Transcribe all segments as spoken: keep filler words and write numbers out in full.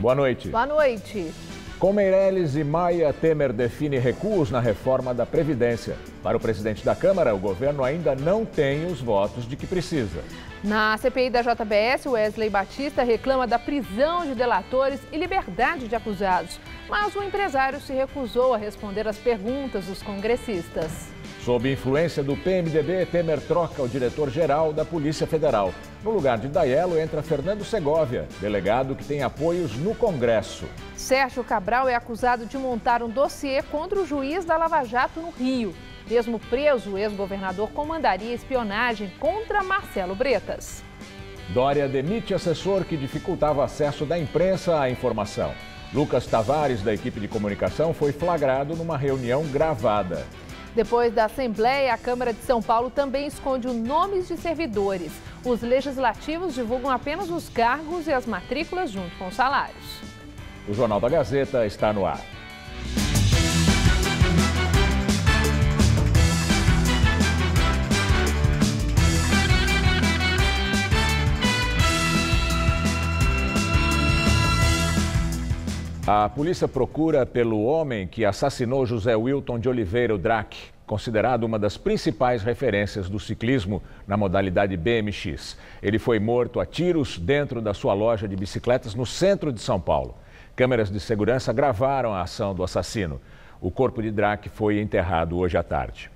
Boa noite. Boa noite. Com Meirelles e Maia, Temer define recuos na reforma da Previdência. Para o presidente da Câmara, o governo ainda não tem os votos de que precisa. Na C P I da J B S, Wesley Batista reclama da prisão de delatores e liberdade de acusados. Mas o empresário se recusou a responder às perguntas dos congressistas. Sob influência do P M D B, Temer troca o diretor-geral da Polícia Federal. No lugar de Daiello entra Fernando Segovia, delegado que tem apoios no Congresso. Sérgio Cabral é acusado de montar um dossiê contra o juiz da Lava Jato no Rio. Mesmo preso, o ex-governador comandaria espionagem contra Marcelo Bretas. Dória demite assessor que dificultava acesso da imprensa à informação. Lucas Tavares, da equipe de comunicação, foi flagrado numa reunião gravada. Depois da Assembleia, a Câmara de São Paulo também esconde os nomes de servidores. Os legislativos divulgam apenas os cargos e as matrículas junto com os salários. O Jornal da Gazeta está no ar. A polícia procura pelo homem que assassinou José Wilton de Oliveira, o Drac, considerado uma das principais referências do ciclismo na modalidade B M X. Ele foi morto a tiros dentro da sua loja de bicicletas no centro de São Paulo. Câmeras de segurança gravaram a ação do assassino. O corpo de Drac foi enterrado hoje à tarde.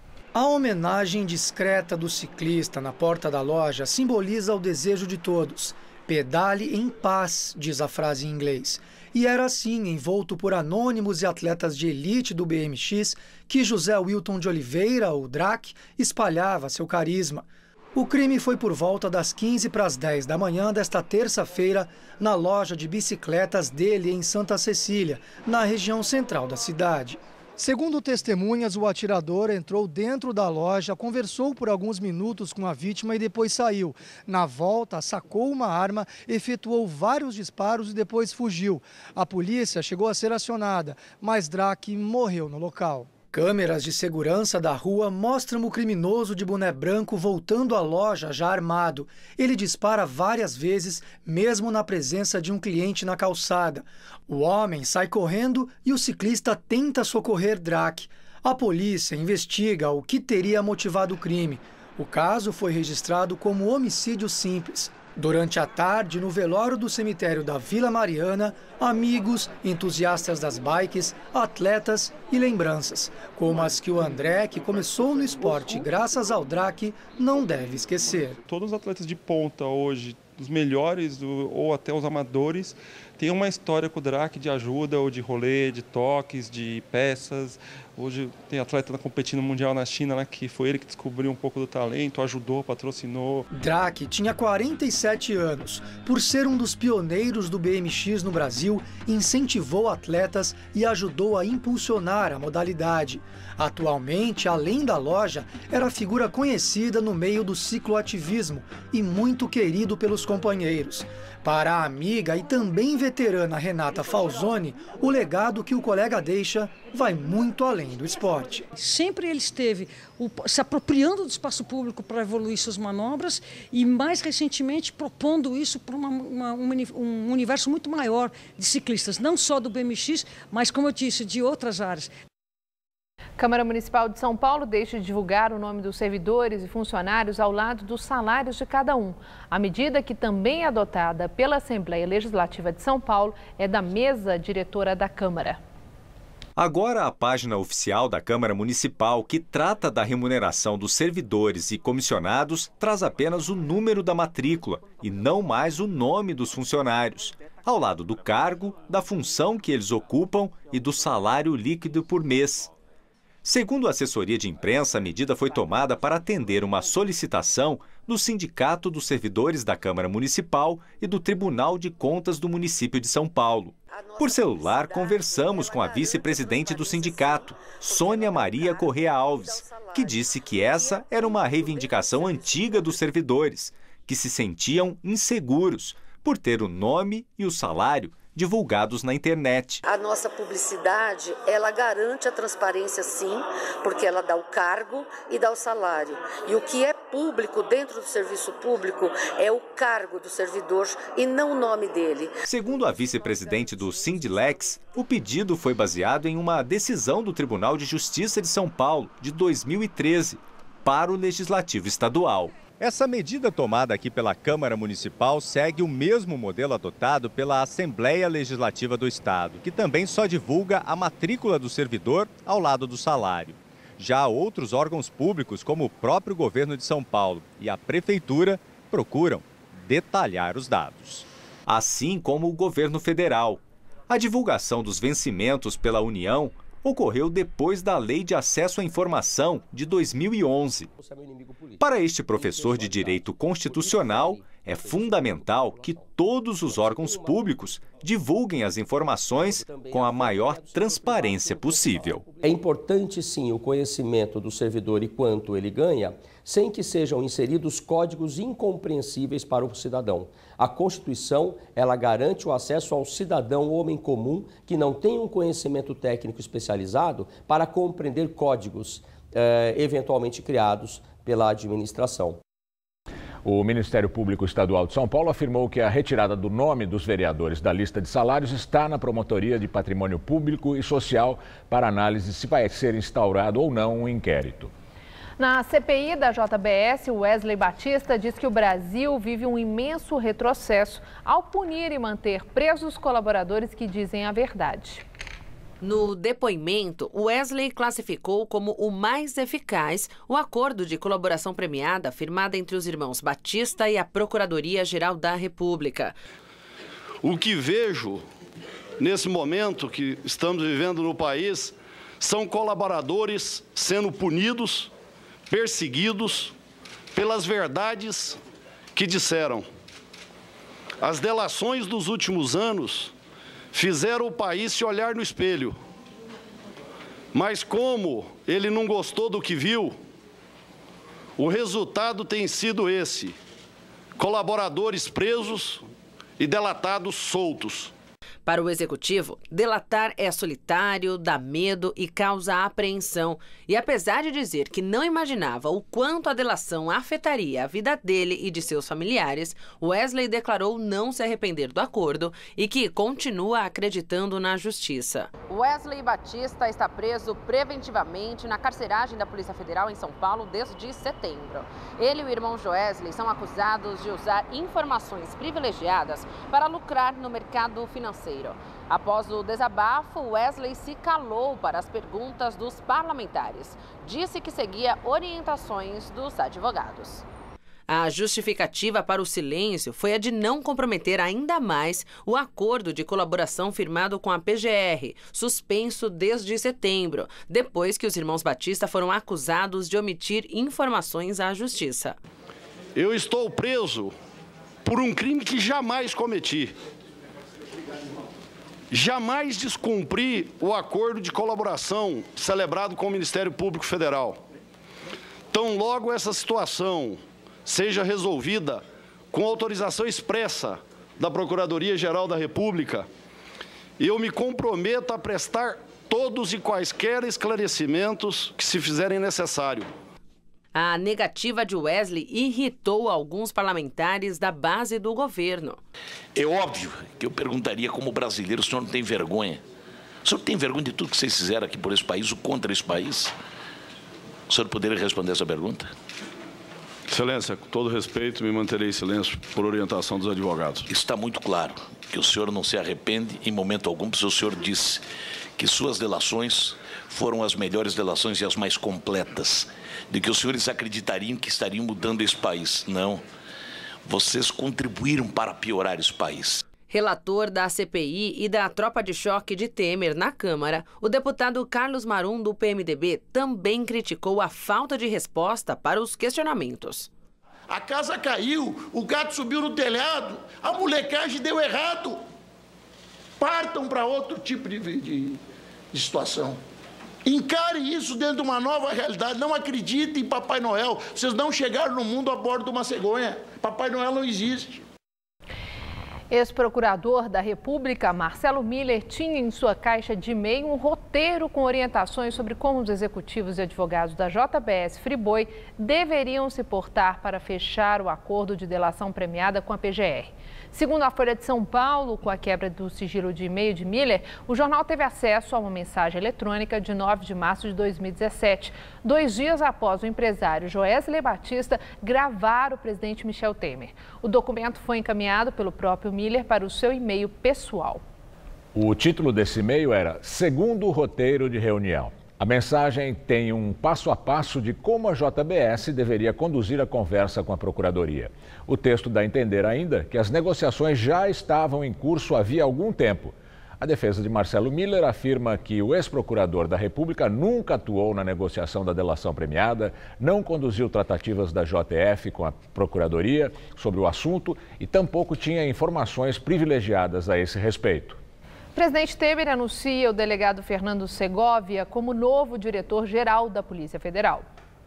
A homenagem discreta do ciclista na porta da loja simboliza o desejo de todos. Pedale em paz, diz a frase em inglês. E era assim, envolto por anônimos e atletas de elite do B M X, que José Wilton de Oliveira, o Drac, espalhava seu carisma. O crime foi por volta das quinze para as dez da manhã desta terça-feira, na loja de bicicletas dele em Santa Cecília, na região central da cidade. Segundo testemunhas, o atirador entrou dentro da loja, conversou por alguns minutos com a vítima e depois saiu. Na volta, sacou uma arma, efetuou vários disparos e depois fugiu. A polícia chegou a ser acionada, mas Drac morreu no local. Câmeras de segurança da rua mostram o criminoso de boné branco voltando à loja já armado. Ele dispara várias vezes, mesmo na presença de um cliente na calçada. O homem sai correndo e o ciclista tenta socorrer Drac. A polícia investiga o que teria motivado o crime. O caso foi registrado como homicídio simples. Durante a tarde, no velório do cemitério da Vila Mariana, amigos, entusiastas das bikes, atletas e lembranças, como as que o André, que começou no esporte graças ao Drac, não deve esquecer. Todos os atletas de ponta hoje, os melhores ou até os amadores, têm uma história com o Drac de ajuda ou de rolê, de toques, de peças. Hoje tem atleta competindo no Mundial na China, né, que foi ele que descobriu um pouco do talento, ajudou, patrocinou. Drac tinha quarenta e sete anos. Por ser um dos pioneiros do B M X no Brasil, incentivou atletas e ajudou a impulsionar a modalidade. Atualmente, além da loja, era figura conhecida no meio do cicloativismo e muito querido pelos companheiros. Para a amiga e também veterana Renata Falzoni, o legado que o colega deixa vai muito além do esporte. Sempre ele esteve o, se apropriando do espaço público para evoluir suas manobras e, mais recentemente, propondo isso para uma, uma, um universo muito maior de ciclistas, não só do B M X, mas, como eu disse, de outras áreas. Câmara Municipal de São Paulo deixa de divulgar o nome dos servidores e funcionários ao lado dos salários de cada um. A medida, que também é adotada pela Assembleia Legislativa de São Paulo, é da mesa diretora da Câmara. Agora, a página oficial da Câmara Municipal, que trata da remuneração dos servidores e comissionados, traz apenas o número da matrícula e não mais o nome dos funcionários, ao lado do cargo, da função que eles ocupam e do salário líquido por mês. Segundo a assessoria de imprensa, a medida foi tomada para atender uma solicitação do Sindicato dos Servidores da Câmara Municipal e do Tribunal de Contas do município de São Paulo. Por celular, conversamos com a vice-presidente do sindicato, Sônia Maria Correa Alves, que disse que essa era uma reivindicação antiga dos servidores, que se sentiam inseguros por ter o nome e o salário divulgados na internet. A nossa publicidade, ela garante a transparência sim, porque ela dá o cargo e dá o salário. E o que é público dentro do serviço público é o cargo do servidor e não o nome dele. Segundo a vice-presidente do Sindilex, o pedido foi baseado em uma decisão do Tribunal de Justiça de São Paulo, de dois mil e treze, para o Legislativo Estadual. Essa medida tomada aqui pela Câmara Municipal segue o mesmo modelo adotado pela Assembleia Legislativa do Estado, que também só divulga a matrícula do servidor ao lado do salário. Já outros órgãos públicos, como o próprio governo de São Paulo e a Prefeitura, procuram detalhar os dados. Assim como o governo federal. A divulgação dos vencimentos pela União ocorreu depois da Lei de Acesso à Informação de dois mil e onze. Para este professor de Direito Constitucional, é fundamental que todos os órgãos públicos divulguem as informações com a maior transparência possível. É importante, sim, o conhecimento do servidor e quanto ele ganha, sem que sejam inseridos códigos incompreensíveis para o cidadão. A Constituição, ela garante o acesso ao cidadão homem comum que não tem um conhecimento técnico especializado para compreender códigos eh, eventualmente criados pela administração. O Ministério Público Estadual de São Paulo afirmou que a retirada do nome dos vereadores da lista de salários está na Promotoria de Patrimônio Público e Social para análise se vai ser instaurado ou não um inquérito. Na C P I da J B S, o Wesley Batista diz que o Brasil vive um imenso retrocesso ao punir e manter presos colaboradores que dizem a verdade. No depoimento, Wesley classificou como o mais eficaz o acordo de colaboração premiada firmado entre os irmãos Batista e a Procuradoria-Geral da República. O que vejo nesse momento que estamos vivendo no país são colaboradores sendo punidos, perseguidos pelas verdades que disseram. As delações dos últimos anos fizeram o país se olhar no espelho. Mas como ele não gostou do que viu, o resultado tem sido esse: colaboradores presos e delatados soltos. Para o Executivo, delatar é solitário, dá medo e causa apreensão. E apesar de dizer que não imaginava o quanto a delação afetaria a vida dele e de seus familiares, Wesley declarou não se arrepender do acordo e que continua acreditando na justiça. Wesley Batista está preso preventivamente na carceragem da Polícia Federal em São Paulo desde setembro. Ele e o irmão Joesley são acusados de usar informações privilegiadas para lucrar no mercado financeiro. Após o desabafo, Wesley se calou para as perguntas dos parlamentares. Disse que seguia orientações dos advogados. A justificativa para o silêncio foi a de não comprometer ainda mais o acordo de colaboração firmado com a P G R, suspenso desde setembro, depois que os irmãos Batista foram acusados de omitir informações à justiça. Eu estou preso por um crime que jamais cometi. Jamais descumpri o acordo de colaboração celebrado com o Ministério Público Federal. Tão logo essa situação seja resolvida com autorização expressa da Procuradoria-Geral da República, eu me comprometo a prestar todos e quaisquer esclarecimentos que se fizerem necessário. A negativa de Wesley irritou alguns parlamentares da base do governo. É óbvio que eu perguntaria como brasileiro, o senhor não tem vergonha? O senhor tem vergonha de tudo que vocês fizeram aqui por esse país, ou contra esse país? O senhor poderia responder essa pergunta? Excelência, com todo respeito, me manterei em silêncio por orientação dos advogados. Está muito claro que o senhor não se arrepende em momento algum, porque o senhor disse que suas delações foram as melhores delações e as mais completas, de que os senhores acreditariam que estariam mudando esse país. Não. Vocês contribuíram para piorar esse país. Relator da C P I e da tropa de choque de Temer na Câmara, o deputado Carlos Marum, do P M D B, também criticou a falta de resposta para os questionamentos. A casa caiu, o gato subiu no telhado, a molecagem deu errado. Partam para outro tipo de, de, de situação. Encare isso dentro de uma nova realidade. Não acreditem em Papai Noel. Vocês não chegaram no mundo a bordo de uma cegonha. Papai Noel não existe. Ex-procurador da República, Marcelo Miller, tinha em sua caixa de e-mail um roteiro com orientações sobre como os executivos e advogados da J B S Friboi deveriam se portar para fechar o acordo de delação premiada com a P G R. Segundo a Folha de São Paulo, com a quebra do sigilo de e-mail de Miller, o jornal teve acesso a uma mensagem eletrônica de nove de março de dois mil e dezessete, dois dias após o empresário Joesley Batista gravar o presidente Michel Temer. O documento foi encaminhado pelo próprio Miller para o seu e-mail pessoal. O título desse e-mail era Segundo Roteiro de Reunião. A mensagem tem um passo a passo de como a J B S deveria conduzir a conversa com a Procuradoria. O texto dá a entender ainda que as negociações já estavam em curso havia algum tempo. A defesa de Marcelo Miller afirma que o ex-procurador da República nunca atuou na negociação da delação premiada, não conduziu tratativas da J F com a Procuradoria sobre o assunto e tampouco tinha informações privilegiadas a esse respeito. O presidente Temer anuncia o delegado Fernando Segovia como novo diretor-geral da Polícia Federal.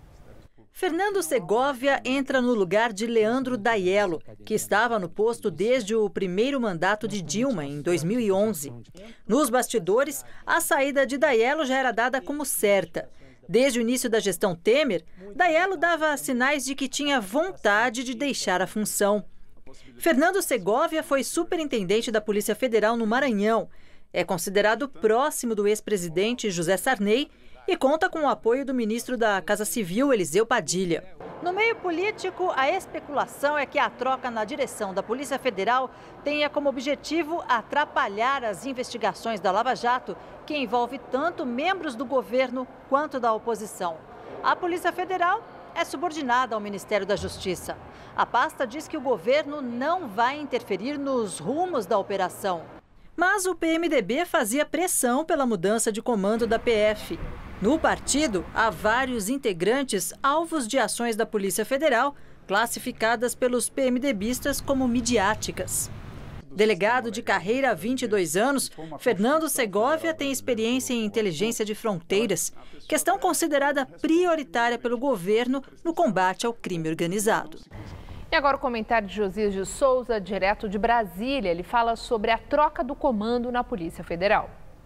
Fernando Segovia entra no lugar de Leandro Daiello, que estava no posto desde o primeiro mandato de Dilma, em dois mil e onze. Nos bastidores, a saída de Daiello já era dada como certa. Desde o início da gestão Temer, Daiello dava sinais de que tinha vontade de deixar a função. Fernando Segovia foi superintendente da Polícia Federal no Maranhão. É considerado próximo do ex-presidente José Sarney e conta com o apoio do ministro da Casa Civil, Eliseu Padilha. No meio político, a especulação é que a troca na direção da Polícia Federal tenha como objetivo atrapalhar as investigações da Lava Jato, que envolve tanto membros do governo quanto da oposição. A Polícia Federal é subordinada ao Ministério da Justiça. A pasta diz que o governo não vai interferir nos rumos da operação. Mas o P M D B fazia pressão pela mudança de comando da P F. No partido, há vários integrantes alvos de ações da Polícia Federal, classificadas pelos PMDBistas como midiáticas. Delegado de carreira há vinte e dois anos, Fernando Segovia tem experiência em inteligência de fronteiras, questão considerada prioritária pelo governo no combate ao crime organizado. E agora o comentário de Josias de Souza, direto de Brasília. Ele fala sobre a troca do comando na Polícia Federal.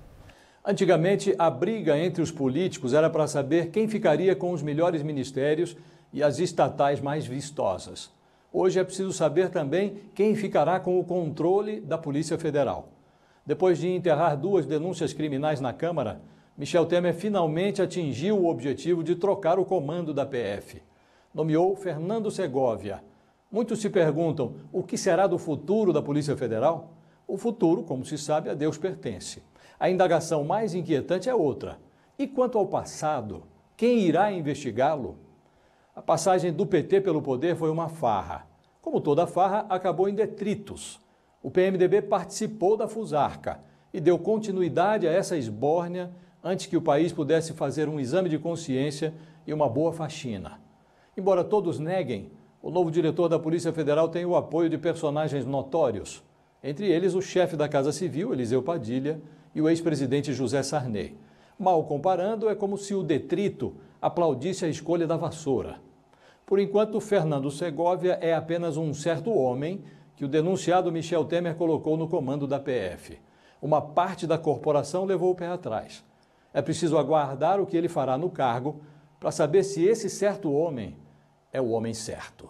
Antigamente, a briga entre os políticos era para saber quem ficaria com os melhores ministérios e as estatais mais vistosas. Hoje é preciso saber também quem ficará com o controle da Polícia Federal. Depois de enterrar duas denúncias criminais na Câmara, Michel Temer finalmente atingiu o objetivo de trocar o comando da P F. Nomeou Fernando Segovia. Muitos se perguntam, o que será do futuro da Polícia Federal? O futuro, como se sabe, a Deus pertence. A indagação mais inquietante é outra. E quanto ao passado, quem irá investigá-lo? A passagem do P T pelo poder foi uma farra. Como toda farra, acabou em detritos. O P M D B participou da Fusarca e deu continuidade a essa esbórnia antes que o país pudesse fazer um exame de consciência e uma boa faxina. Embora todos neguem, o novo diretor da Polícia Federal tem o apoio de personagens notórios, entre eles o chefe da Casa Civil, Eliseu Padilha, e o ex-presidente José Sarney. Mal comparando, é como se o detrito aplaudisse a escolha da vassoura. Por enquanto, Fernando Segovia é apenas um certo homem que o denunciado Michel Temer colocou no comando da P F. Uma parte da corporação levou o pé atrás. É preciso aguardar o que ele fará no cargo para saber se esse certo homem é o homem certo.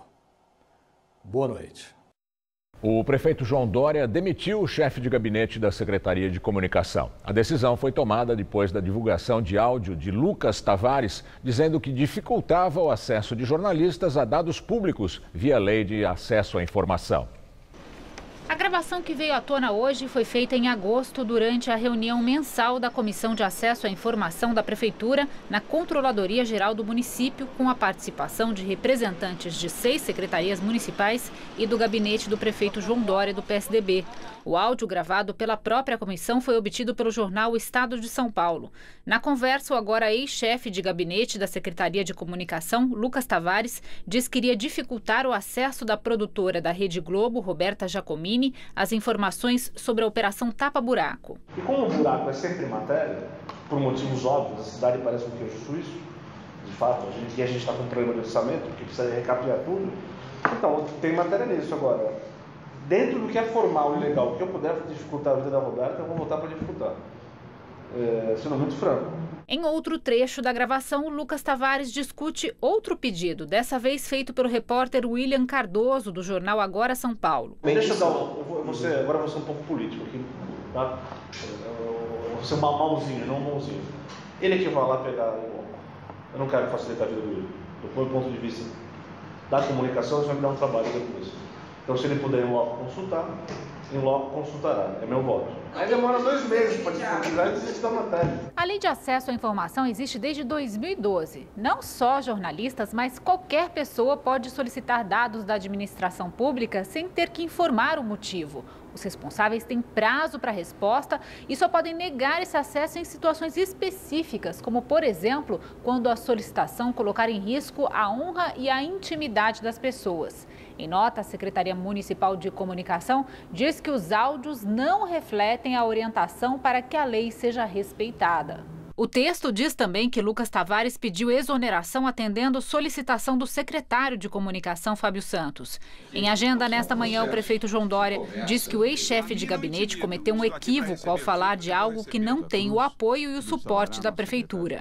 Boa noite. O prefeito João Dória demitiu o chefe de gabinete da Secretaria de Comunicação. A decisão foi tomada depois da divulgação de áudio de Lucas Tavares, dizendo que dificultava o acesso de jornalistas a dados públicos via lei de acesso à informação. A gravação que veio à tona hoje foi feita em agosto durante a reunião mensal da Comissão de Acesso à Informação da Prefeitura na Controladoria Geral do município, com a participação de representantes de seis secretarias municipais e do gabinete do prefeito João Dória, do P S D B. O áudio gravado pela própria comissão foi obtido pelo jornal O Estado de São Paulo. Na conversa, o agora ex-chefe de gabinete da Secretaria de Comunicação, Lucas Tavares, diz que iria dificultar o acesso da produtora da Rede Globo, Roberta Giacomini, às informações sobre a Operação Tapa Buraco. E como o buraco é sempre matéria, por motivos óbvios, a cidade parece um queijo suíço, de fato, a gente, e a gente está com um problema de orçamento, porque precisa recapear tudo, então tem matéria nisso agora. dentro do que é formal e legal, o que eu puder dificultar a vida da Roberta, eu vou voltar para dificultar. É, sendo muito franco. Em outro trecho da gravação, Lucas Tavares discute outro pedido, dessa vez feito pelo repórter William Cardoso, do jornal Agora São Paulo. Deixa eu dar um, eu vou, eu vou ser, agora eu vou ser um pouco político aqui, tá? Eu vou ser um mauzinho, não um mãozinho. Ele que vai lá pegar o bloco. Eu não quero facilitar a vida do William. Do meu ponto de vista da comunicação, isso vai me dar um trabalho depois. Então, se ele puder em loco consultar, em loco consultará. É meu voto. Aí demora dois meses para disponibilizar e desistir da matéria. A lei de acesso à informação existe desde dois mil e doze. Não só jornalistas, mas qualquer pessoa pode solicitar dados da administração pública sem ter que informar o motivo. Os responsáveis têm prazo para resposta e só podem negar esse acesso em situações específicas, como, por exemplo, quando a solicitação colocar em risco a honra e a intimidade das pessoas. Em nota, a Secretaria Municipal de Comunicação diz que os áudios não refletem a orientação para que a lei seja respeitada. O texto diz também que Lucas Tavares pediu exoneração atendendo solicitação do secretário de Comunicação, Fábio Santos. Em agenda nesta manhã, o prefeito João Dória diz que o ex-chefe de gabinete cometeu um equívoco ao falar de algo que não tem o apoio e o suporte da prefeitura.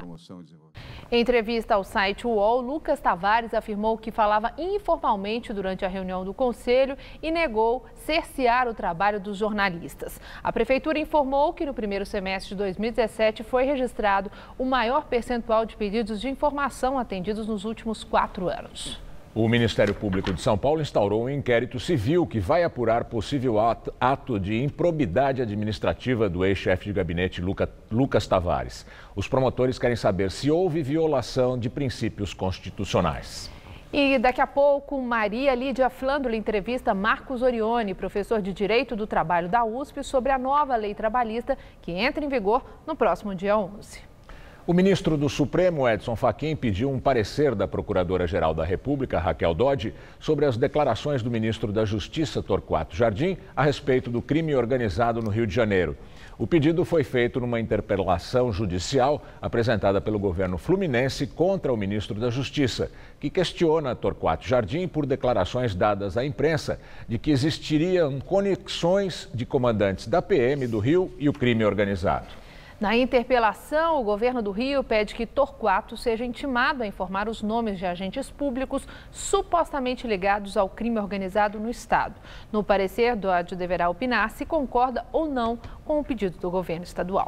Em entrevista ao site U O L, Lucas Tavares afirmou que falava informalmente durante a reunião do Conselho e negou cercear o trabalho dos jornalistas. A Prefeitura informou que no primeiro semestre de dois mil e dezessete foi registrado o maior percentual de pedidos de informação atendidos nos últimos quatro anos. O Ministério Público de São Paulo instaurou um inquérito civil que vai apurar possível ato de improbidade administrativa do ex-chefe de gabinete Lucas Tavares. Os promotores querem saber se houve violação de princípios constitucionais. E daqui a pouco, Maria Lídia Flândula entrevista Marcos Orione, professor de Direito do Trabalho da U S P, sobre a nova lei trabalhista que entra em vigor no próximo dia onze. O ministro do Supremo, Edson Fachin, pediu um parecer da Procuradora-Geral da República, Raquel Dodge, sobre as declarações do ministro da Justiça, Torquato Jardim, a respeito do crime organizado no Rio de Janeiro. O pedido foi feito numa interpelação judicial apresentada pelo governo fluminense contra o ministro da Justiça, que questiona Torquato Jardim por declarações dadas à imprensa de que existiriam conexões de comandantes da P M do Rio e o crime organizado. Na interpelação, o governo do Rio pede que Torquato seja intimado a informar os nomes de agentes públicos supostamente ligados ao crime organizado no estado. No parecer, Dodge deverá opinar se concorda ou não com o pedido do governo estadual.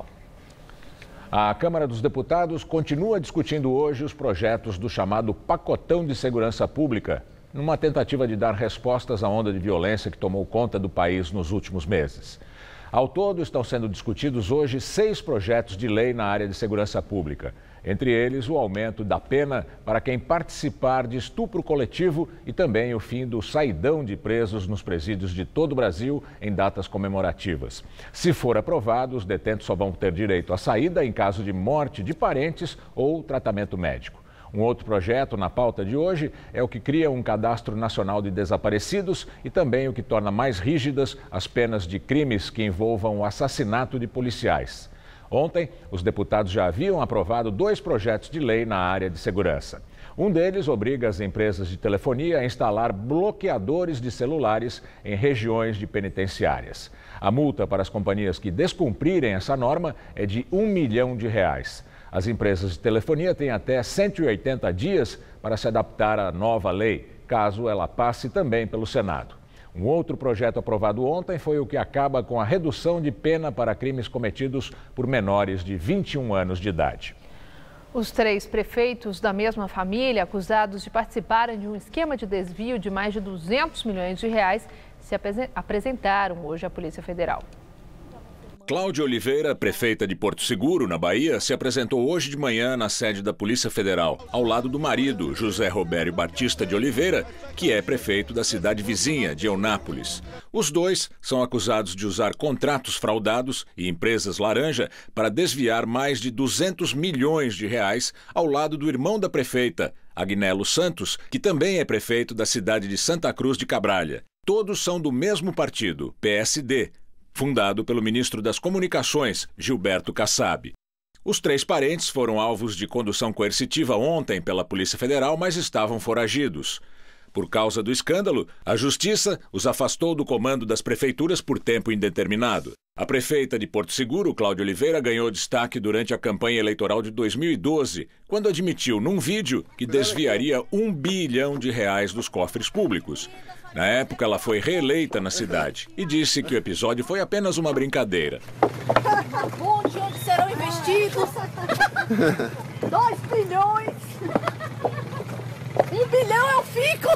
A Câmara dos Deputados continua discutindo hoje os projetos do chamado Pacotão de Segurança Pública, numa tentativa de dar respostas à onda de violência que tomou conta do país nos últimos meses. Ao todo, estão sendo discutidos hoje seis projetos de lei na área de segurança pública. Entre eles, o aumento da pena para quem participar de estupro coletivo e também o fim do saidão de presos nos presídios de todo o Brasil em datas comemorativas. Se for aprovado, os detentos só vão ter direito à saída em caso de morte de parentes ou tratamento médico. Um outro projeto na pauta de hoje é o que cria um cadastro nacional de desaparecidos e também o que torna mais rígidas as penas de crimes que envolvam o assassinato de policiais. Ontem, os deputados já haviam aprovado dois projetos de lei na área de segurança. Um deles obriga as empresas de telefonia a instalar bloqueadores de celulares em regiões de penitenciárias. A multa para as companhias que descumprirem essa norma é de um milhão de reais. As empresas de telefonia têm até cento e oitenta dias para se adaptar à nova lei, caso ela passe também pelo Senado. Um outro projeto aprovado ontem foi o que acaba com a redução de pena para crimes cometidos por menores de vinte e um anos de idade. Os três prefeitos da mesma família, acusados de participarem de um esquema de desvio de mais de duzentos milhões de reais, se apresentaram hoje à Polícia Federal. Cláudia Oliveira, prefeita de Porto Seguro, na Bahia, se apresentou hoje de manhã na sede da Polícia Federal, ao lado do marido, José Robério Batista de Oliveira, que é prefeito da cidade vizinha de Eunápolis. Os dois são acusados de usar contratos fraudados e empresas laranja para desviar mais de duzentos milhões de reais ao lado do irmão da prefeita, Agnello Santos, que também é prefeito da cidade de Santa Cruz de Cabralha. Todos são do mesmo partido, P S D, fundado pelo ministro das Comunicações, Gilberto Kassab. Os três parentes foram alvos de condução coercitiva ontem pela Polícia Federal, mas estavam foragidos. Por causa do escândalo, a Justiça os afastou do comando das prefeituras por tempo indeterminado. A prefeita de Porto Seguro, Cláudia Oliveira, ganhou destaque durante a campanha eleitoral de dois mil e doze, quando admitiu num vídeo que desviaria um bilhão de reais dos cofres públicos. Na época, ela foi reeleita na cidade e disse que o episódio foi apenas uma brincadeira. Onde, onde serão investidos? Dois bilhões! Um bilhão eu fico!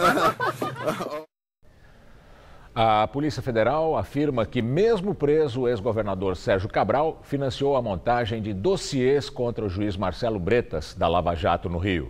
A Polícia Federal afirma que, mesmo preso, o ex-governador Sérgio Cabral financiou a montagem de dossiês contra o juiz Marcelo Bretas, da Lava Jato, no Rio.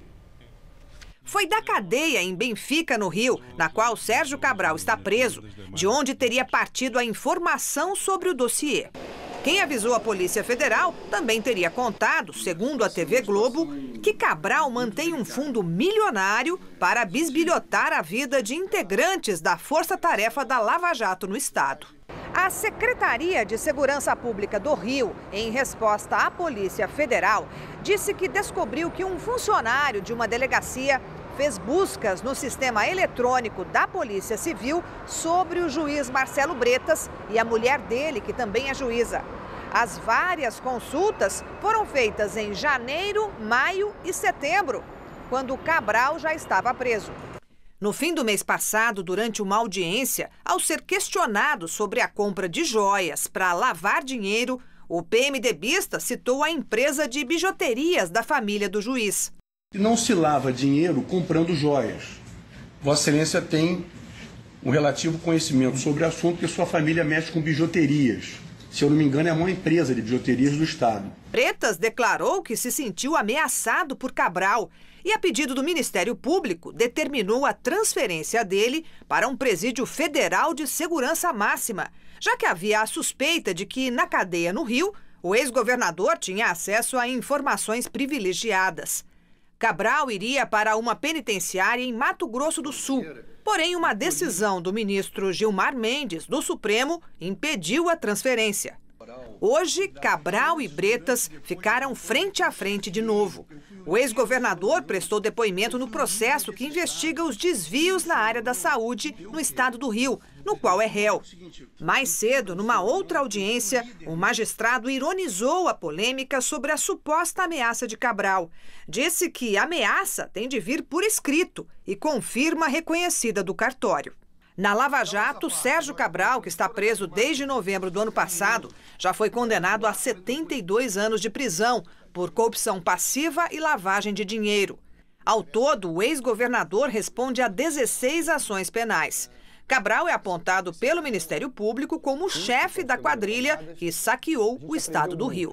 Foi da cadeia em Benfica, no Rio, na qual Sérgio Cabral está preso, de onde teria partido a informação sobre o dossiê. Quem avisou a Polícia Federal também teria contado, segundo a T V Globo, que Cabral mantém um fundo milionário para bisbilhotar a vida de integrantes da Força-Tarefa da Lava Jato no estado. A Secretaria de Segurança Pública do Rio, em resposta à Polícia Federal, disse que descobriu que um funcionário de uma delegacia fez buscas no sistema eletrônico da Polícia Civil sobre o juiz Marcelo Bretas e a mulher dele, que também é juíza. As várias consultas foram feitas em janeiro, maio e setembro, quando Cabral já estava preso. No fim do mês passado, durante uma audiência, ao ser questionado sobre a compra de joias para lavar dinheiro, o PMDBista citou a empresa de bijuterias da família do juiz. Não se lava dinheiro comprando joias. Vossa Excelência tem um relativo conhecimento sobre o assunto, que sua família mexe com bijuterias. Se eu não me engano, é uma empresa de bijuterias do Estado. Bretas declarou que se sentiu ameaçado por Cabral e, a pedido do Ministério Público, determinou a transferência dele para um presídio federal de segurança máxima, já que havia a suspeita de que, na cadeia no Rio, o ex-governador tinha acesso a informações privilegiadas. Cabral iria para uma penitenciária em Mato Grosso do Sul. Porém, uma decisão do ministro Gilmar Mendes, do Supremo, impediu a transferência. Hoje, Cabral e Bretas ficaram frente a frente de novo. O ex-governador prestou depoimento no processo que investiga os desvios na área da saúde no estado do Rio, no qual é réu. Mais cedo, numa outra audiência, o magistrado ironizou a polêmica sobre a suposta ameaça de Cabral. Disse que a ameaça tem de vir por escrito e com firma reconhecida do cartório. Na Lava Jato, Sérgio Cabral, que está preso desde novembro do ano passado, já foi condenado a setenta e dois anos de prisão por corrupção passiva e lavagem de dinheiro. Ao todo, o ex-governador responde a dezesseis ações penais. Cabral é apontado pelo Ministério Público como chefe da quadrilha que saqueou o estado do Rio.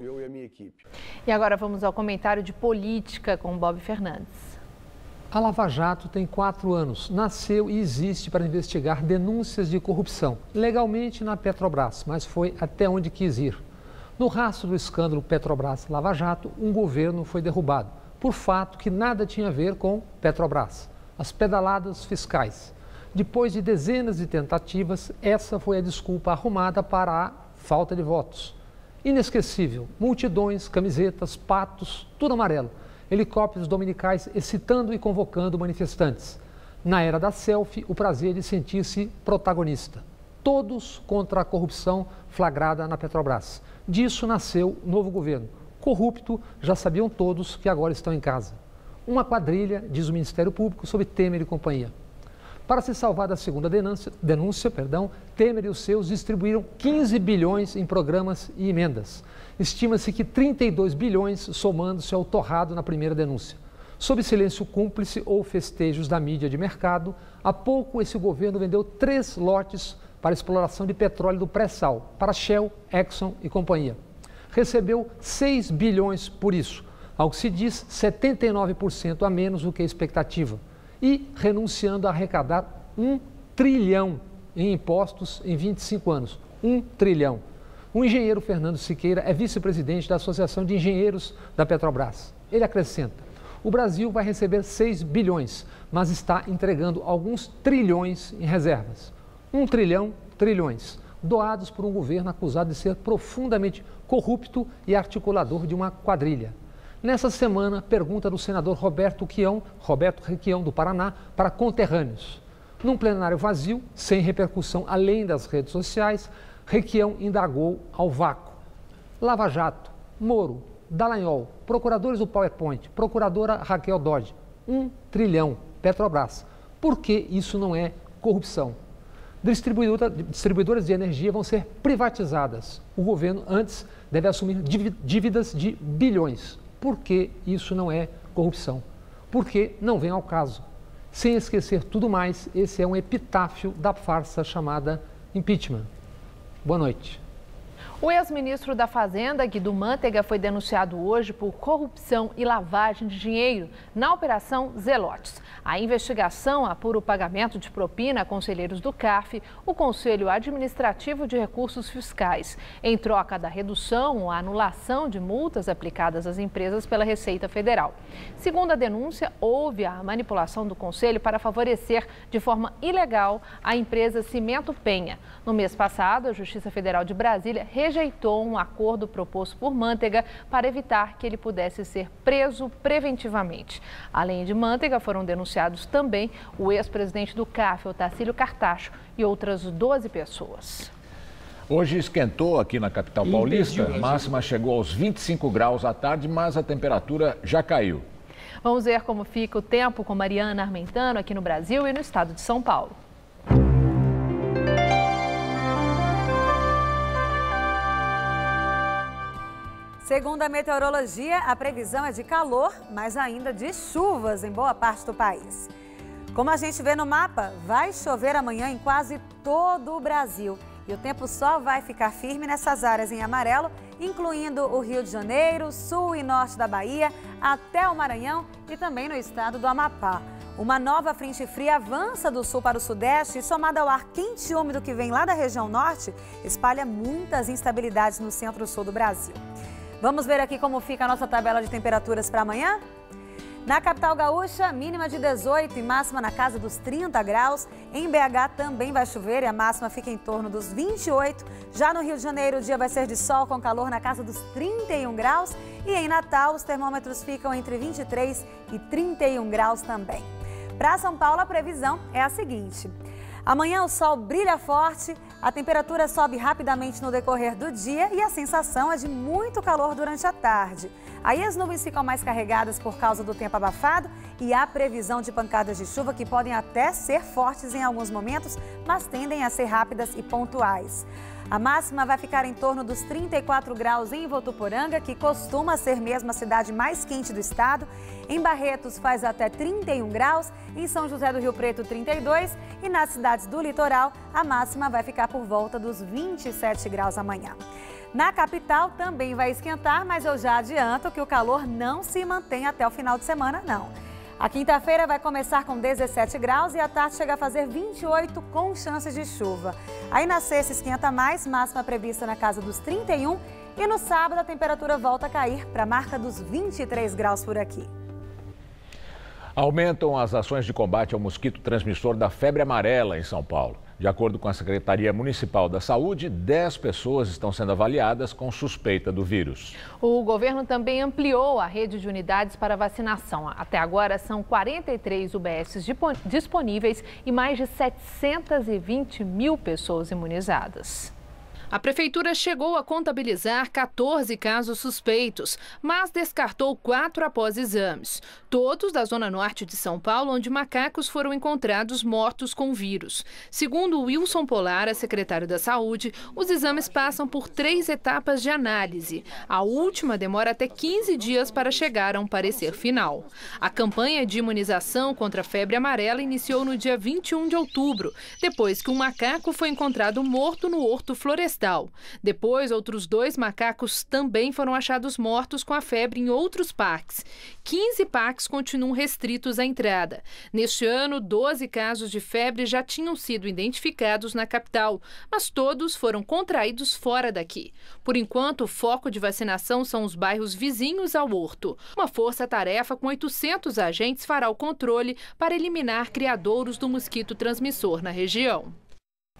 E agora vamos ao comentário de política com Bob Fernandes. A Lava Jato tem quatro anos, nasceu e existe para investigar denúncias de corrupção, legalmente na Petrobras, mas foi até onde quis ir. No rastro do escândalo Petrobras-Lava Jato, um governo foi derrubado, por fato que nada tinha a ver com Petrobras, as pedaladas fiscais. Depois de dezenas de tentativas, essa foi a desculpa arrumada para a falta de votos. Inesquecível, multidões, camisetas, patos, tudo amarelo. Helicópteros dominicais excitando e convocando manifestantes. Na era da selfie, o prazer de sentir-se protagonista. Todos contra a corrupção flagrada na Petrobras. Disso nasceu o novo governo. Corrupto, já sabiam todos que agora estão em casa. Uma quadrilha, diz o Ministério Público, sob Temer e companhia. Para se salvar da segunda denúncia, denúncia perdão, Temer e os seus distribuíram quinze bilhões em programas e emendas. Estima-se que trinta e dois bilhões somando-se ao torrado na primeira denúncia. Sob silêncio cúmplice ou festejos da mídia de mercado, há pouco esse governo vendeu três lotes para exploração de petróleo do pré-sal, para Shell, Exxon e companhia. Recebeu seis bilhões por isso, ao que se diz setenta e nove por cento a menos do que a expectativa. E renunciando a arrecadar um trilhão em impostos em vinte e cinco anos. Um trilhão. O engenheiro Fernando Siqueira é vice-presidente da Associação de Engenheiros da Petrobras. Ele acrescenta: o Brasil vai receber seis bilhões, mas está entregando alguns trilhões em reservas. Um trilhão, trilhões, doados por um governo acusado de ser profundamente corrupto e articulador de uma quadrilha. Nessa semana, pergunta do senador Roberto Quião, Roberto Requião, do Paraná, para conterrâneos. Num plenário vazio, sem repercussão além das redes sociais, Requião indagou ao vácuo. Lava Jato, Moro, Dallagnol, procuradores do PowerPoint, procuradora Raquel Dodge, um trilhão, Petrobras. Por que isso não é corrupção? Distribuidora, distribuidoras de energia vão ser privatizadas. O governo antes deve assumir dívidas de bilhões. Por que isso não é corrupção? Porque não vem ao caso. Sem esquecer tudo mais, esse é um epitáfio da farsa chamada impeachment. Boa noite. O ex-ministro da Fazenda, Guido Mantega, foi denunciado hoje por corrupção e lavagem de dinheiro na Operação Zelotes. A investigação apura o pagamento de propina a conselheiros do C A F, o Conselho Administrativo de Recursos Fiscais, em troca da redução ou anulação de multas aplicadas às empresas pela Receita Federal. Segundo a denúncia, houve a manipulação do Conselho para favorecer de forma ilegal a empresa Cimento Penha. No mês passado, a Justiça Federal de Brasília rejeitou um acordo proposto por Mantega para evitar que ele pudesse ser preso preventivamente. Além de Mantega, foram denunciados também o ex-presidente do C A F, Otacílio Cartacho, e outras doze pessoas. Hoje esquentou aqui na capital paulista, a máxima chegou aos vinte e cinco graus à tarde, mas a temperatura já caiu. Vamos ver como fica o tempo com Mariana Armentano aqui no Brasil e no estado de São Paulo. Segundo a meteorologia, a previsão é de calor, mas ainda de chuvas em boa parte do país. Como a gente vê no mapa, vai chover amanhã em quase todo o Brasil. E o tempo só vai ficar firme nessas áreas em amarelo, incluindo o Rio de Janeiro, sul e norte da Bahia, até o Maranhão e também no estado do Amapá. Uma nova frente fria avança do sul para o sudeste e, somada ao ar quente e úmido que vem lá da região norte, espalha muitas instabilidades no centro-sul do Brasil. Vamos ver aqui como fica a nossa tabela de temperaturas para amanhã? Na capital gaúcha, mínima de dezoito e máxima na casa dos trinta graus. Em B H também vai chover e a máxima fica em torno dos vinte e oito. Já no Rio de Janeiro, o dia vai ser de sol com calor na casa dos trinta e um graus. E em Natal, os termômetros ficam entre vinte e três e trinta e um graus também. Para São Paulo, a previsão é a seguinte. Amanhã o sol brilha forte, a temperatura sobe rapidamente no decorrer do dia e a sensação é de muito calor durante a tarde. Aí as nuvens ficam mais carregadas por causa do tempo abafado e há previsão de pancadas de chuva que podem até ser fortes em alguns momentos, mas tendem a ser rápidas e pontuais. A máxima vai ficar em torno dos trinta e quatro graus em Votuporanga, que costuma ser mesmo a cidade mais quente do estado. Em Barretos faz até trinta e um graus, em São José do Rio Preto trinta e dois e nas cidades do litoral a máxima vai ficar por volta dos vinte e sete graus amanhã. Na capital também vai esquentar, mas eu já adianto que o calor não se mantém até o final de semana, não. A quinta-feira vai começar com dezessete graus e à tarde chega a fazer vinte e oito com chances de chuva. Aí na sexta esquenta mais, máxima prevista na casa dos trinta e um e no sábado a temperatura volta a cair para a marca dos vinte e três graus por aqui. Aumentam as ações de combate ao mosquito transmissor da febre amarela em São Paulo. De acordo com a Secretaria Municipal da Saúde, dez pessoas estão sendo avaliadas com suspeita do vírus. O governo também ampliou a rede de unidades para vacinação. Até agora são quarenta e três U B S disponíveis e mais de setecentas e vinte mil pessoas imunizadas. A prefeitura chegou a contabilizar quatorze casos suspeitos, mas descartou quatro após exames. Todos da zona norte de São Paulo, onde macacos foram encontrados mortos com vírus. Segundo Wilson Polara, secretário da Saúde, os exames passam por três etapas de análise. A última demora até quinze dias para chegar a um parecer final. A campanha de imunização contra a febre amarela iniciou no dia vinte e um de outubro, depois que um macaco foi encontrado morto no horto florestal. Depois, outros dois macacos também foram achados mortos com a febre em outros parques. quinze parques continuam restritos à entrada. Neste ano, doze casos de febre já tinham sido identificados na capital, mas todos foram contraídos fora daqui. Por enquanto, o foco de vacinação são os bairros vizinhos ao horto. Uma força-tarefa com oitocentos agentes fará o controle para eliminar criadouros do mosquito transmissor na região.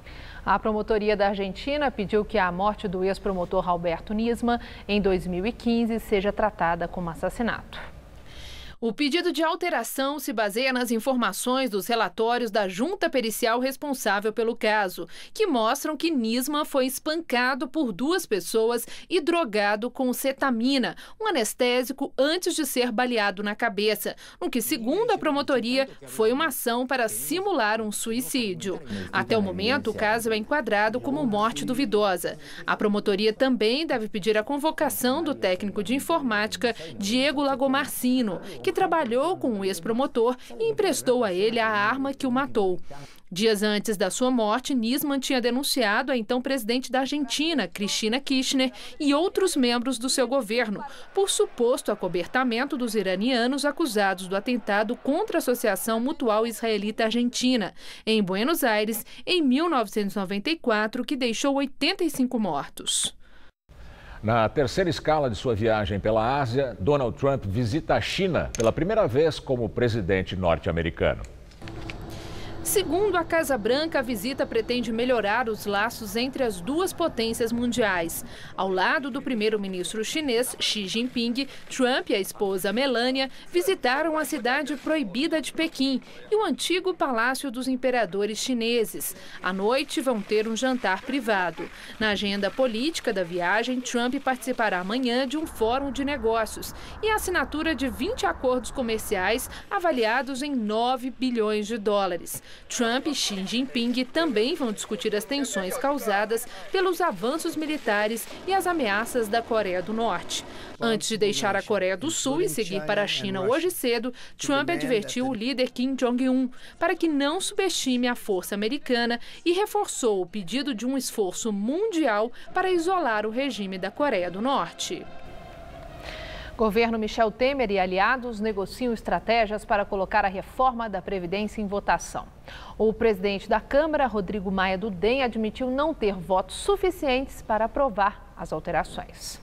A promotoria da Argentina pediu que a morte do ex-promotor Alberto Nisman, em dois mil e quinze, seja tratada como assassinato. O pedido de alteração se baseia nas informações dos relatórios da junta pericial responsável pelo caso, que mostram que Nisman foi espancado por duas pessoas e drogado com cetamina, um anestésico, antes de ser baleado na cabeça, no que, segundo a promotoria, foi uma ação para simular um suicídio. Até o momento, o caso é enquadrado como morte duvidosa. A promotoria também deve pedir a convocação do técnico de informática Diego Lagomarcino, que trabalhou com o ex-promotor e emprestou a ele a arma que o matou. Dias antes da sua morte, Nisman tinha denunciado a então presidente da Argentina, Cristina Kirchner, e outros membros do seu governo, por suposto acobertamento dos iranianos acusados do atentado contra a Associação Mutual Israelita-Argentina, em Buenos Aires, em mil novecentos e noventa e quatro, que deixou oitenta e cinco mortos. Na terceira escala de sua viagem pela Ásia, Donald Trump visita a China pela primeira vez como presidente norte-americano. Segundo a Casa Branca, a visita pretende melhorar os laços entre as duas potências mundiais. Ao lado do primeiro-ministro chinês Xi Jinping, Trump e a esposa Melania visitaram a cidade proibida de Pequim e o antigo Palácio dos Imperadores Chineses. À noite, vão ter um jantar privado. Na agenda política da viagem, Trump participará amanhã de um fórum de negócios e a assinatura de vinte acordos comerciais avaliados em nove bilhões de dólares. Trump e Xi Jinping também vão discutir as tensões causadas pelos avanços militares e as ameaças da Coreia do Norte. Antes de deixar a Coreia do Sul e seguir para a China hoje cedo, Trump advertiu o líder Kim Jong-un para que não subestime a força americana e reforçou o pedido de um esforço mundial para isolar o regime da Coreia do Norte. Governo Michel Temer e aliados negociam estratégias para colocar a reforma da Previdência em votação. O presidente da Câmara, Rodrigo Maia do D E M, admitiu não ter votos suficientes para aprovar as alterações.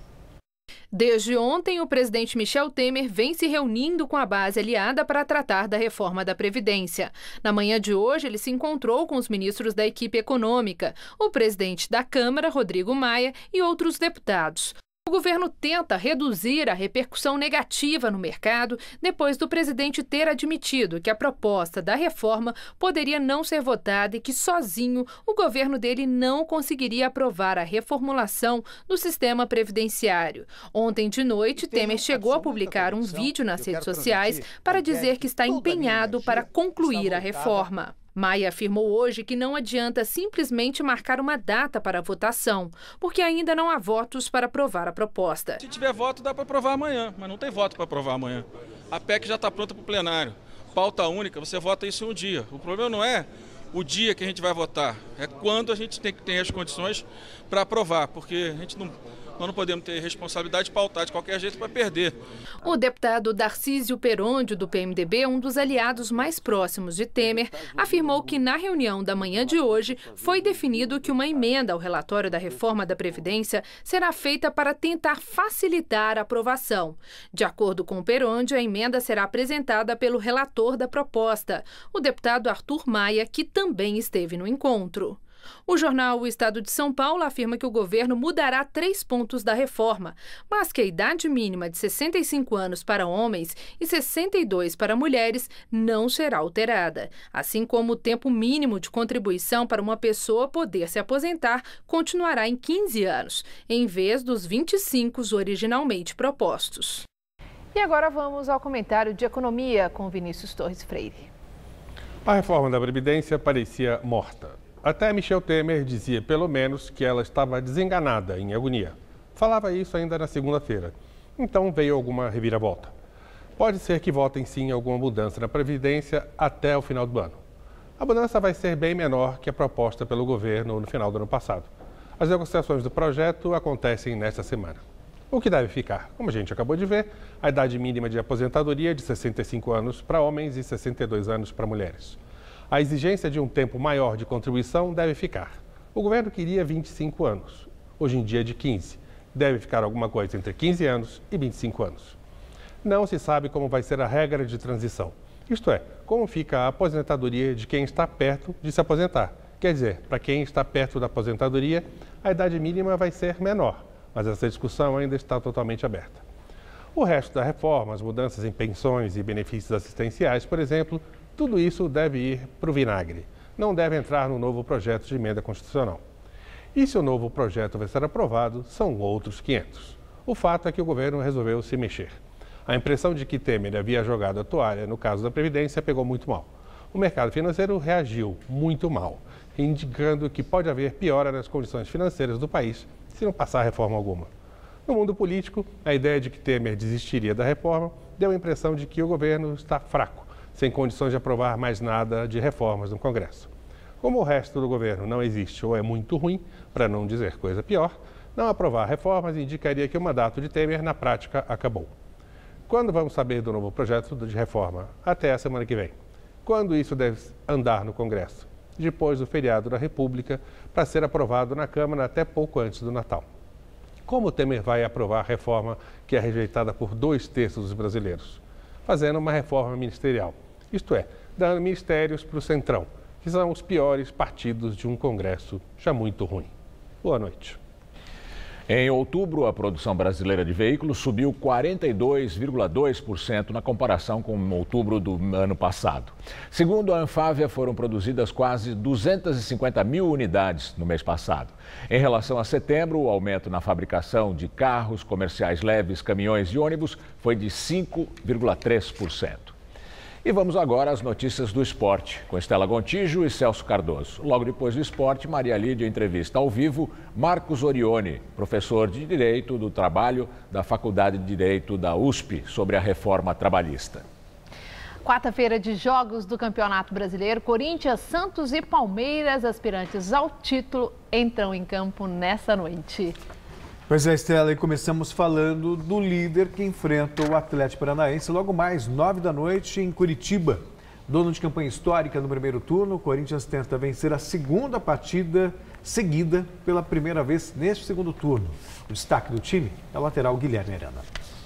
Desde ontem, o presidente Michel Temer vem se reunindo com a base aliada para tratar da reforma da Previdência. Na manhã de hoje, ele se encontrou com os ministros da equipe econômica, o presidente da Câmara, Rodrigo Maia, e outros deputados. O governo tenta reduzir a repercussão negativa no mercado depois do presidente ter admitido que a proposta da reforma poderia não ser votada e que sozinho o governo dele não conseguiria aprovar a reformulação do sistema previdenciário. Ontem de noite, Temer chegou a publicar um vídeo nas redes sociais para dizer que está empenhado para concluir a reforma. Maia afirmou hoje que não adianta simplesmente marcar uma data para a votação, porque ainda não há votos para aprovar a proposta. Se tiver voto, dá para aprovar amanhã, mas não tem voto para aprovar amanhã. A P E C já está pronta para o plenário. Pauta única, você vota isso em um dia. O problema não é o dia que a gente vai votar, é quando a gente tem que ter as condições para aprovar, porque a gente não... Nós não podemos ter responsabilidade de pautar de qualquer jeito para perder. O deputado Darcísio Perôndio, do P M D B, um dos aliados mais próximos de Temer, afirmou que na reunião da manhã de hoje foi definido que uma emenda ao relatório da reforma da Previdência será feita para tentar facilitar a aprovação. De acordo com o Perôndio, a emenda será apresentada pelo relator da proposta, o deputado Arthur Maia, que também esteve no encontro. O jornal O Estado de São Paulo afirma que o governo mudará três pontos da reforma, mas que a idade mínima de sessenta e cinco anos para homens e sessenta e dois para mulheres não será alterada, assim como o tempo mínimo de contribuição para uma pessoa poder se aposentar continuará em quinze anos, em vez dos vinte e cinco originalmente propostos. E agora vamos ao comentário de economia com Vinícius Torres Freire. A reforma da Previdência parecia morta. Até Michel Temer dizia, pelo menos, que ela estava desenganada, em agonia. Falava isso ainda na segunda-feira. Então veio alguma reviravolta. Pode ser que votem sim alguma mudança na Previdência até o final do ano. A mudança vai ser bem menor que a proposta pelo governo no final do ano passado. As negociações do projeto acontecem nesta semana. O que deve ficar? Como a gente acabou de ver, a idade mínima de aposentadoria de sessenta e cinco anos para homens e sessenta e dois anos para mulheres. A exigência de um tempo maior de contribuição deve ficar. O governo queria vinte e cinco anos, hoje em dia é de quinze. Deve ficar alguma coisa entre quinze anos e vinte e cinco anos. Não se sabe como vai ser a regra de transição, isto é, como fica a aposentadoria de quem está perto de se aposentar Quer dizer, para quem está perto da aposentadoria, a idade mínima vai ser menor, mas essa discussão ainda está totalmente aberta. O resto da reforma, as mudanças em pensões e benefícios assistenciais, por exemplo, tudo isso deve ir para o vinagre. Não deve entrar no novo projeto de emenda constitucional. E se o novo projeto vai ser aprovado, são outros quinhentos. O fato é que o governo resolveu se mexer. A impressão de que Temer havia jogado a toalha no caso da Previdência pegou muito mal. O mercado financeiro reagiu muito mal, indicando que pode haver piora nas condições financeiras do país se não passar reforma alguma. No mundo político, a ideia de que Temer desistiria da reforma deu a impressão de que o governo está fraco, sem condições de aprovar mais nada de reformas no Congresso. Como o resto do governo não existe ou é muito ruim, para não dizer coisa pior, não aprovar reformas indicaria que o mandato de Temer, na prática, acabou. Quando vamos saber do novo projeto de reforma? Até a semana que vem. Quando isso deve andar no Congresso? Depois do feriado da República, para ser aprovado na Câmara até pouco antes do Natal. Como Temer vai aprovar a reforma que é rejeitada por dois terços dos brasileiros? Fazendo uma reforma ministerial, isto é, dando ministérios para o Centrão, que são os piores partidos de um Congresso já muito ruim. Boa noite. Em outubro, a produção brasileira de veículos subiu quarenta e dois vírgula dois por cento na comparação com outubro do ano passado. Segundo a Anfávia, foram produzidas quase duzentas e cinquenta mil unidades no mês passado. Em relação a setembro, o aumento na fabricação de carros, comerciais leves, caminhões e ônibus foi de cinco vírgula três por cento. E vamos agora às notícias do esporte, com Estela Gontijo e Celso Cardoso. Logo depois do esporte, Maria Lídia entrevista ao vivo Marcos Orione, professor de Direito do Trabalho da Faculdade de Direito da U S P, sobre a reforma trabalhista. Quarta-feira de jogos do Campeonato Brasileiro, Corinthians, Santos e Palmeiras, aspirantes ao título, entram em campo nessa noite. Pois é, Estela, e começamos falando do líder que enfrenta o Atlético Paranaense logo mais, nove da noite, em Curitiba. Dono de campanha histórica no primeiro turno, o Corinthians tenta vencer a segunda partida seguida pela primeira vez neste segundo turno. O destaque do time é o lateral Guilherme Arana.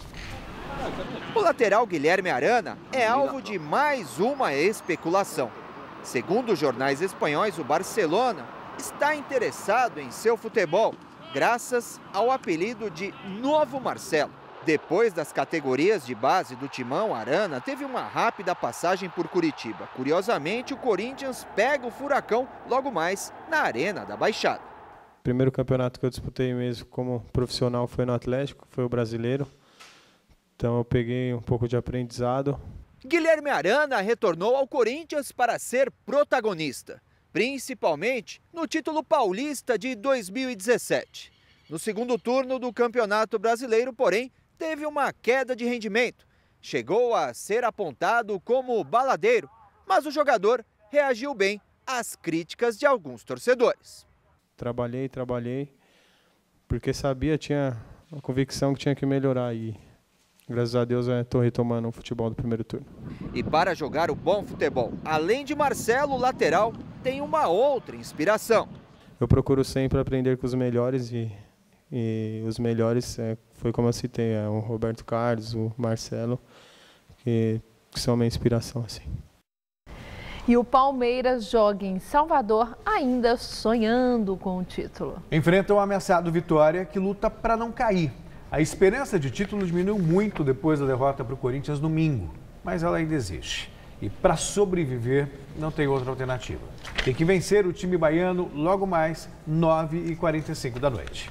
O lateral Guilherme Arana é alvo de mais uma especulação. Segundo os jornais espanhóis, o Barcelona está interessado em seu futebol, graças ao apelido de Novo Marcelo. Depois das categorias de base do Timão, Arana teve uma rápida passagem por Curitiba. Curiosamente, o Corinthians pega o Furacão logo mais na Arena da Baixada. O primeiro campeonato que eu disputei mesmo como profissional foi no Atlético, foi o brasileiro. Então eu peguei um pouco de aprendizado. Guilherme Arana retornou ao Corinthians para ser protagonista, principalmente no título paulista de dois mil e dezessete. No segundo turno do Campeonato Brasileiro, porém, teve uma queda de rendimento. Chegou a ser apontado como baladeiro, mas o jogador reagiu bem às críticas de alguns torcedores. Trabalhei, trabalhei, porque sabia, tinha a convicção que tinha que melhorar e graças a Deus estou retomando o futebol do primeiro turno. E para jogar o bom futebol, além de Marcelo, o lateral tem uma outra inspiração. Eu procuro sempre aprender com os melhores e, e os melhores, é, foi como eu citei, é, o Roberto Carlos, o Marcelo, que, que são minha inspiração. Assim. E o Palmeiras joga em Salvador, ainda sonhando com o título. Enfrenta o ameaçado Vitória, que luta para não cair. A esperança de título diminuiu muito depois da derrota para o Corinthians domingo, mas ela ainda existe. E para sobreviver, não tem outra alternativa. Tem que vencer o time baiano logo mais, nove e quarenta e cinco da noite.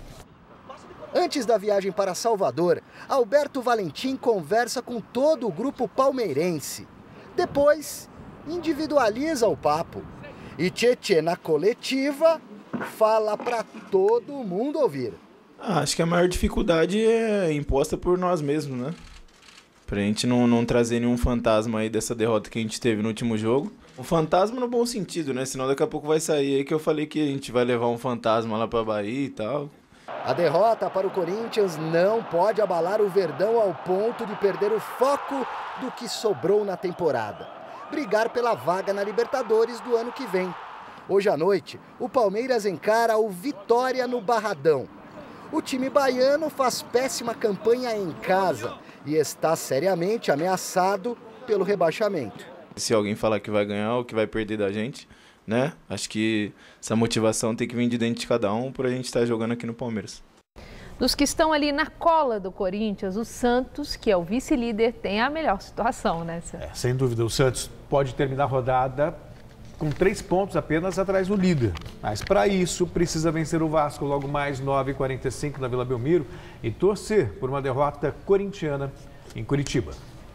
Antes da viagem para Salvador, Alberto Valentim conversa com todo o grupo palmeirense. Depois, individualiza o papo. E Tietê, na coletiva, fala para todo mundo ouvir. Ah, acho que a maior dificuldade é imposta por nós mesmos, né? Pra gente não, não trazer nenhum fantasma aí dessa derrota que a gente teve no último jogo. Um fantasma no bom sentido, né? Senão daqui a pouco vai sair aí que eu falei que a gente vai levar um fantasma lá pra Bahia e tal. A derrota para o Corinthians não pode abalar o Verdão ao ponto de perder o foco do que sobrou na temporada. Brigar pela vaga na Libertadores do ano que vem. Hoje à noite, o Palmeiras encara o Vitória no Barradão. O time baiano faz péssima campanha em casa e está seriamente ameaçado pelo rebaixamento. Se alguém falar que vai ganhar ou que vai perder da gente, né? Acho que essa motivação tem que vir de dentro de cada um por a gente estar jogando aqui no Palmeiras. Dos que estão ali na cola do Corinthians, o Santos, que é o vice-líder, tem a melhor situação, né, Sérgio? É, sem dúvida, o Santos pode terminar a rodada com três pontos apenas atrás do líder. Mas para isso precisa vencer o Vasco logo mais nove e quarenta e cinco na Vila Belmiro e torcer por uma derrota corintiana em Curitiba.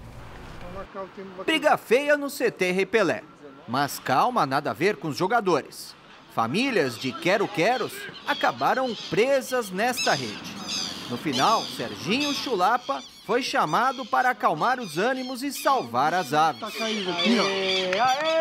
Briga feia no C T Rei Pelé, mas calma, nada a ver com os jogadores. Famílias de quero-queros acabaram presas nesta rede. No final, Serginho Chulapa foi chamado para acalmar os ânimos e salvar as aves. Aê, aê!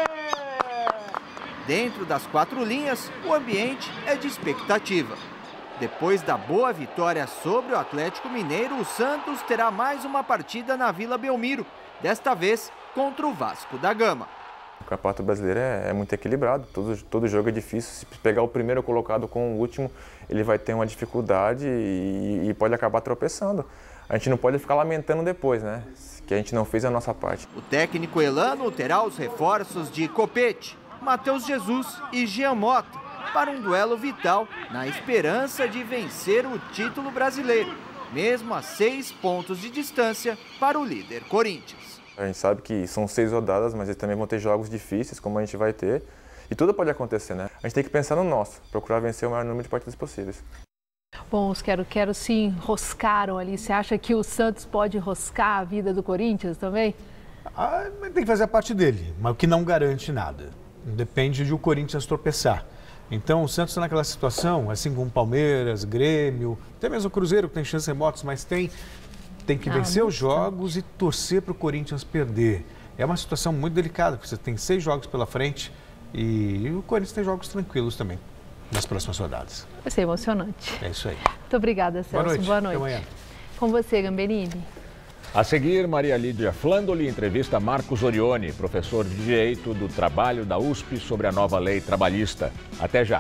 Dentro das quatro linhas, o ambiente é de expectativa. Depois da boa vitória sobre o Atlético Mineiro, o Santos terá mais uma partida na Vila Belmiro, desta vez contra o Vasco da Gama. O Campeonato Brasileiro é, é muito equilibrado, todo, todo jogo é difícil. Se pegar o primeiro colocado com o último, ele vai ter uma dificuldade e, e pode acabar tropeçando. A gente não pode ficar lamentando depois, né? Que a gente não fez a nossa parte. O técnico Elano terá os reforços de Copete, Matheus Jesus e Jean Mota para um duelo vital na esperança de vencer o título brasileiro, mesmo a seis pontos de distância para o líder Corinthians. A gente sabe que são seis rodadas, mas eles também vão ter jogos difíceis, como a gente vai ter. E tudo pode acontecer, né? A gente tem que pensar no nosso, procurar vencer o maior número de partidas possíveis. Bom, os quero-quero se enroscaram ali. Você acha que o Santos pode enroscar a vida do Corinthians também? Ah, tem que fazer a parte dele, mas o que não garante nada. Depende de o Corinthians tropeçar. Então, o Santos está naquela situação, assim como o Palmeiras, Grêmio, até mesmo o Cruzeiro, que tem chances remotas, mas tem... Tem que vencer ah, os jogos e torcer para o Corinthians perder. É uma situação muito delicada, porque você tem seis jogos pela frente e o Corinthians tem jogos tranquilos também nas próximas rodadas. Vai ser emocionante. É isso aí. Muito obrigada, Celso. Boa noite. Boa noite. Até amanhã. Com você, Gamberini. A seguir, Maria Lídia Flandoli entrevista Marcos Orione, professor de Direito do Trabalho da U S P, sobre a nova lei trabalhista. Até já.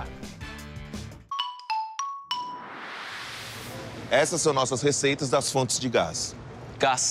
Essas são nossas receitas das fontes de gás. Gás.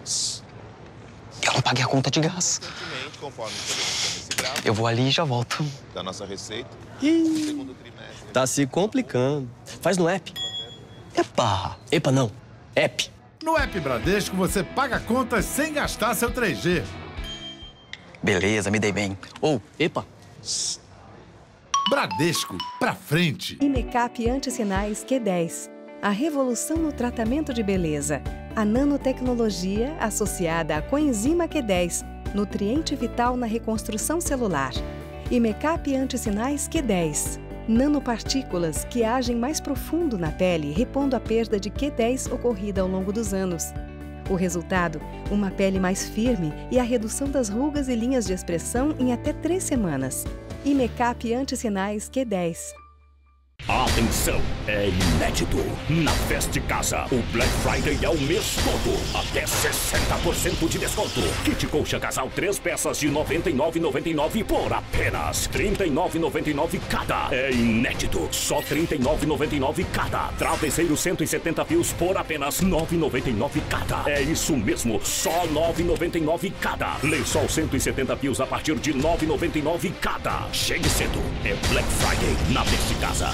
Eu não paguei a conta de gás. Conforme esse gráfico, eu vou ali e já volto. Da nossa receita. Ih, segundo trimestre. Tá se complicando. Faz no app. Epa. Epa não. App. No app Bradesco você paga contas sem gastar seu três G. Beleza, me dei bem. Ou, oh, epa. Bradesco, pra frente. Imecap Antissinais Q dez. A revolução no tratamento de beleza. A nanotecnologia associada à coenzima Q dez, nutriente vital na reconstrução celular. Imecap Antissinais Q dez. Nanopartículas que agem mais profundo na pele, repondo a perda de Q dez ocorrida ao longo dos anos. O resultado? Uma pele mais firme e a redução das rugas e linhas de expressão em até três semanas. Imecap Antissinais Q dez. Atenção, é inédito. Na Fest Casa, o Black Friday é o mês todo. Até sessenta por cento de desconto. Kit colcha casal três peças de noventa e nove reais e noventa e nove centavos por apenas trinta e nove reais e noventa e nove centavos cada. É inédito. Só trinta e nove reais e noventa e nove centavos cada. Travesseiro cento e setenta fios por apenas nove reais e noventa e nove centavos cada. É isso mesmo, só nove reais e noventa e nove centavos cada. Lençol cento e setenta fios a partir de nove reais e noventa e nove centavos cada. Chegue cedo. É Black Friday na Fest Casa.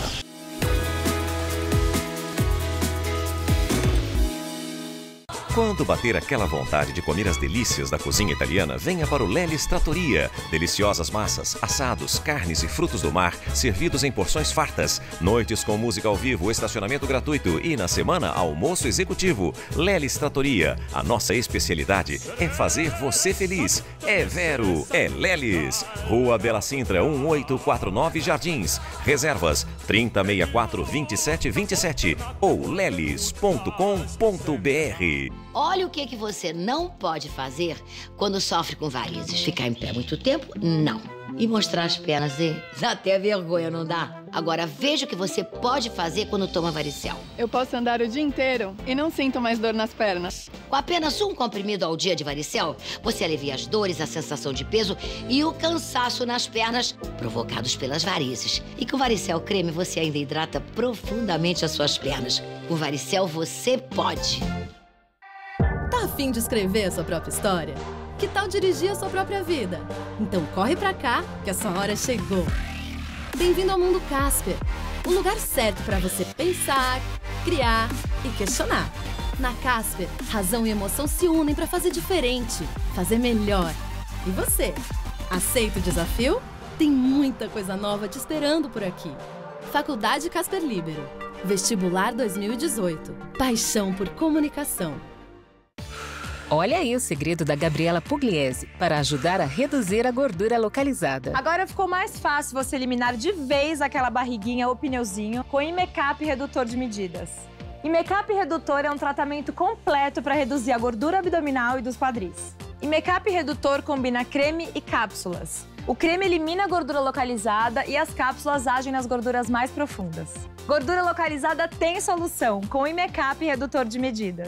Quando bater aquela vontade de comer as delícias da cozinha italiana, venha para o Lelis Trattoria. Deliciosas massas, assados, carnes e frutos do mar, servidos em porções fartas. Noites com música ao vivo, estacionamento gratuito e, na semana, almoço executivo. Lelis Trattoria. A nossa especialidade é fazer você feliz. É Vero, é Lelis. Rua Bela Sintra, um oito quatro nove Jardins. Reservas trinta, sessenta e quatro, vinte e sete, vinte e sete ou lelis ponto com ponto br. Olha o que, que você não pode fazer quando sofre com varizes. Ficar em pé muito tempo? Não. E mostrar as pernas, hein? Dá até vergonha, não dá? Agora veja o que você pode fazer quando toma varicel. Eu posso andar o dia inteiro e não sinto mais dor nas pernas. Com apenas um comprimido ao dia de varicel, você alivia as dores, a sensação de peso e o cansaço nas pernas provocados pelas varizes. E com varicel creme você ainda hidrata profundamente as suas pernas. Com varicel você pode. Tá a fim de escrever sua própria história? Que tal dirigir a sua própria vida? Então corre pra cá, que a sua hora chegou. Bem-vindo ao Mundo Casper, o lugar certo para você pensar, criar e questionar. Na Casper, razão e emoção se unem para fazer diferente, fazer melhor. E você, aceita o desafio? Tem muita coisa nova te esperando por aqui. Faculdade Casper Libero. Vestibular dois mil e dezoito. Paixão por comunicação. Olha aí o segredo da Gabriela Pugliese para ajudar a reduzir a gordura localizada. Agora ficou mais fácil você eliminar de vez aquela barriguinha ou pneuzinho com Imecap Redutor de Medidas. Imecap Redutor é um tratamento completo para reduzir a gordura abdominal e dos quadris. Imecap Redutor combina creme e cápsulas. O creme elimina a gordura localizada e as cápsulas agem nas gorduras mais profundas. Gordura localizada tem solução com o Imecap Redutor de Medidas.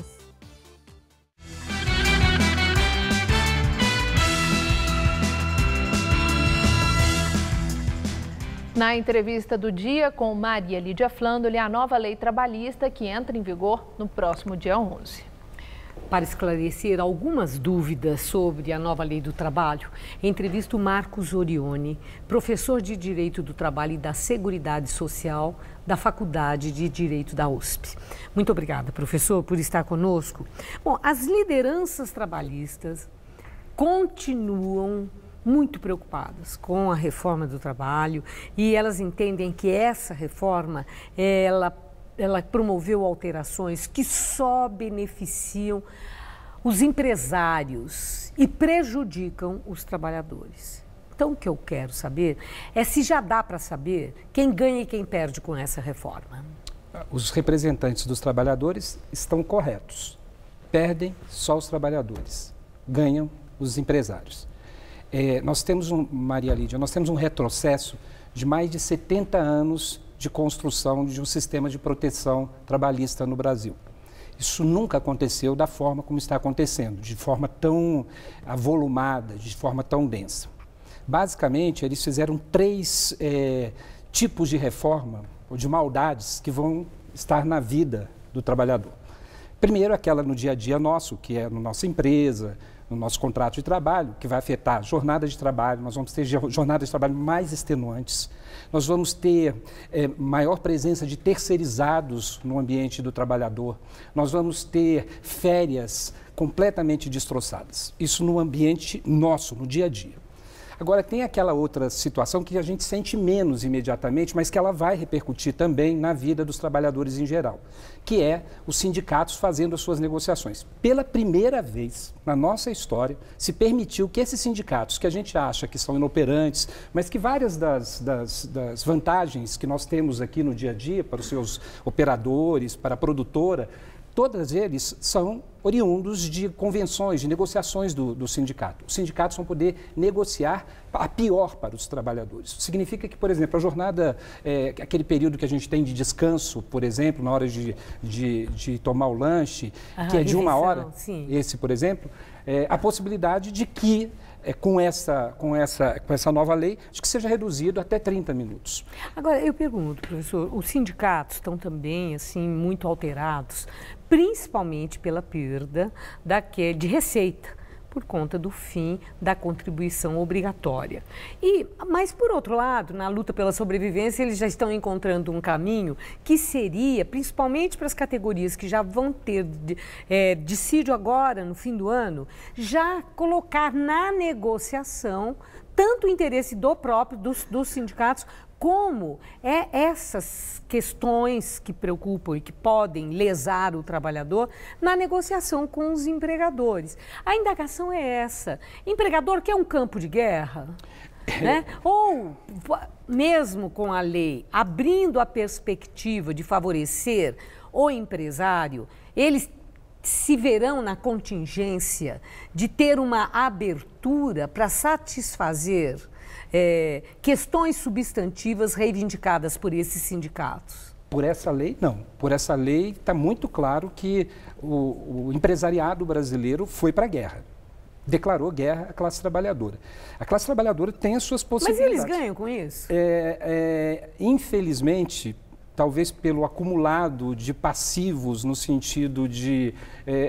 Na entrevista do dia com Maria Lídia Flandoli, a nova lei trabalhista que entra em vigor no próximo dia onze. Para esclarecer algumas dúvidas sobre a nova lei do trabalho, entrevisto Marcos Orione, professor de Direito do Trabalho e da Seguridade Social da Faculdade de Direito da U S P. Muito obrigada, professor, por estar conosco. Bom, as lideranças trabalhistas continuam muito preocupadas com a reforma do trabalho e elas entendem que essa reforma, ela, ela promoveu alterações que só beneficiam os empresários e prejudicam os trabalhadores. Então, o que eu quero saber é se já dá para saber quem ganha e quem perde com essa reforma. Os representantes dos trabalhadores estão corretos. Perdem só os trabalhadores, ganham os empresários. É, nós temos, um, Maria Lídia, nós temos um retrocesso de mais de setenta anos de construção de um sistema de proteção trabalhista no Brasil. Isso nunca aconteceu da forma como está acontecendo, de forma tão avolumada, de forma tão densa. Basicamente, eles fizeram três é, tipos de reforma, ou de maldades, que vão estar na vida do trabalhador. Primeiro, aquela no dia a dia nosso, que é na nossa empresa, no nosso contrato de trabalho, que vai afetar jornada de trabalho, nós vamos ter jornadas de trabalho mais extenuantes, nós vamos ter é, maior presença de terceirizados no ambiente do trabalhador, nós vamos ter férias completamente destroçadas, isso no ambiente nosso, no dia a dia. Agora, tem aquela outra situação que a gente sente menos imediatamente, mas que ela vai repercutir também na vida dos trabalhadores em geral, que é os sindicatos fazendo as suas negociações. Pela primeira vez na nossa história, se permitiu que esses sindicatos, que a gente acha que são inoperantes, mas que várias das, das, das vantagens que nós temos aqui no dia a dia para os seus operadores, para a produtora, todos eles são oriundos de convenções, de negociações do, do sindicato. Os sindicatos vão poder negociar a pior para os trabalhadores. Significa que, por exemplo, a jornada, é, aquele período que a gente tem de descanso, por exemplo, na hora de, de, de tomar o lanche, ah, que é de uma hora, sim. Esse, por exemplo, é, a possibilidade de que, é, com, essa, com, essa, com essa nova lei, de que seja reduzido até trinta minutos. Agora, eu pergunto, professor, os sindicatos estão também, assim, muito alterados, principalmente pela perda daquele, de receita, por conta do fim da contribuição obrigatória. E, mas, por outro lado, na luta pela sobrevivência, eles já estão encontrando um caminho que seria, principalmente para as categorias que já vão ter é, dissídio agora, no fim do ano, já colocar na negociação tanto o interesse do próprio, dos, dos sindicatos, como é essas questões que preocupam e que podem lesar o trabalhador na negociação com os empregadores. A indagação é essa. Empregador quer um campo de guerra? Né? Ou, mesmo com a lei abrindo a perspectiva de favorecer o empresário, eles se verão na contingência de ter uma abertura para satisfazer É, questões substantivas reivindicadas por esses sindicatos? Por essa lei, não. Por essa lei está muito claro que o, o empresariado brasileiro foi para a guerra. Declarou guerra à classe trabalhadora. A classe trabalhadora tem as suas possibilidades. Mas eles ganham com isso? É, é, infelizmente, talvez pelo acumulado de passivos no sentido de... É,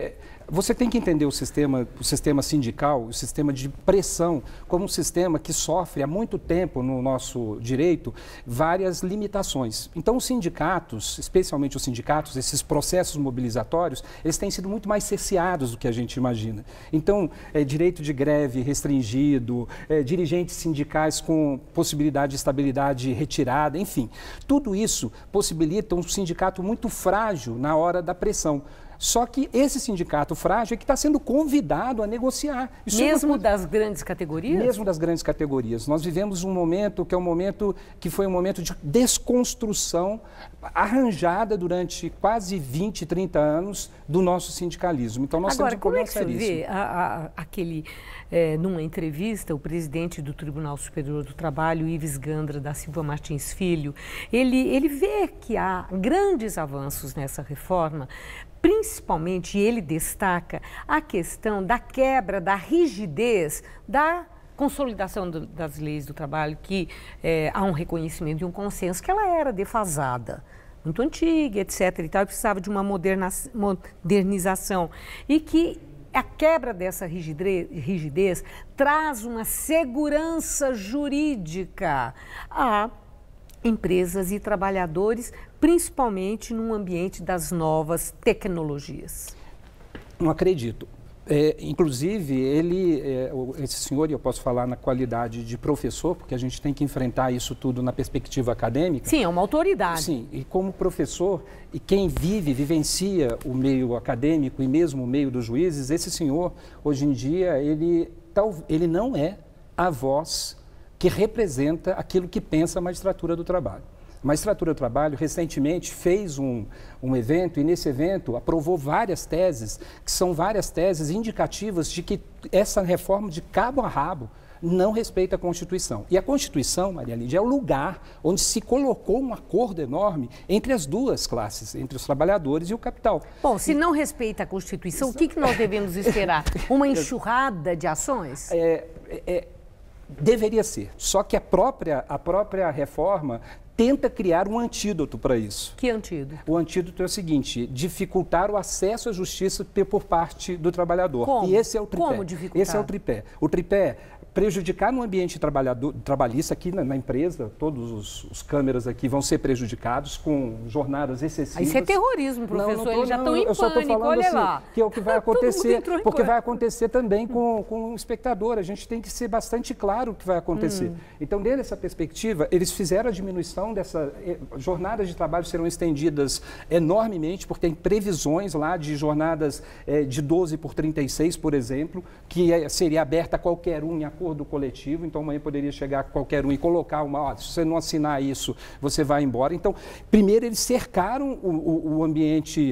Você tem que entender o sistema, o sistema sindical, o sistema de pressão, como um sistema que sofre há muito tempo no nosso direito várias limitações. Então, os sindicatos, especialmente os sindicatos, esses processos mobilizatórios, eles têm sido muito mais cerceados do que a gente imagina. Então, é, direito de greve restringido, é, dirigentes sindicais com possibilidade de estabilidade retirada, enfim. Tudo isso possibilita um sindicato muito frágil na hora da pressão. Só que esse sindicato frágil é que está sendo convidado a negociar. Isso mesmo é das grandes categorias? Mesmo das grandes categorias. Nós vivemos um momento que é um momento que foi um momento de desconstrução arranjada durante quase vinte, trinta anos do nosso sindicalismo. Então, nós Agora, temos um como é que problema você vê seríssimo. a, a, aquele, é, numa entrevista, o presidente do Tribunal Superior do Trabalho, Ives Gandra da Silva Martins Filho, ele, ele vê que há grandes avanços nessa reforma. Principalmente, ele destaca a questão da quebra, da rigidez, da consolidação do, das leis do trabalho, que é, há um reconhecimento e um consenso que ela era defasada, muito antiga, etcétera e tal, e precisava de uma moderna, modernização. E que a quebra dessa rigidez, rigidez traz uma segurança jurídica a empresas e trabalhadores, principalmente num ambiente das novas tecnologias. Não acredito. É, inclusive, ele, é, esse senhor, e eu posso falar na qualidade de professor, porque a gente tem que enfrentar isso tudo na perspectiva acadêmica. Sim, é uma autoridade. Sim, e como professor, e quem vive, vivencia o meio acadêmico e mesmo o meio dos juízes, esse senhor, hoje em dia, ele, ele não é a voz que representa aquilo que pensa a magistratura do trabalho. A magistratura do trabalho, recentemente, fez um, um evento e, nesse evento, aprovou várias teses, que são várias teses indicativas de que essa reforma, de cabo a rabo, não respeita a Constituição. E a Constituição, Maria Lídia, é o lugar onde se colocou um acordo enorme entre as duas classes, entre os trabalhadores e o capital. Bom, se não respeita a Constituição, o que, que nós devemos esperar? Uma enxurrada de ações? É... é Deveria ser, só que a própria, a própria reforma tenta criar um antídoto para isso. Que antídoto? O antídoto é o seguinte, dificultar o acesso à justiça por parte do trabalhador. Como? E esse é o tripé. Como dificultar? Esse é o tripé. O tripé, prejudicar no ambiente trabalhador, trabalhista aqui na, na empresa, todos os, os câmeras aqui vão ser prejudicados com jornadas excessivas. Isso é terrorismo, professor, não, não tô, eles já estão em eu só pânico, falando olha assim, lá. Que é o que vai acontecer, porque vai acontecer também com, com o espectador. A gente tem que ser bastante claro o que vai acontecer. Hum. Então, dentro dessa perspectiva, eles fizeram a diminuição dessa... Jornadas de trabalho serão estendidas enormemente, porque tem previsões lá de jornadas é, de doze por trinta e seis, por exemplo, que é, seria aberta a qualquer um em acordo coletivo, então amanhã poderia chegar qualquer um e colocar uma, ó, se você não assinar isso, você vai embora. Então, primeiro eles cercaram o, o, o ambiente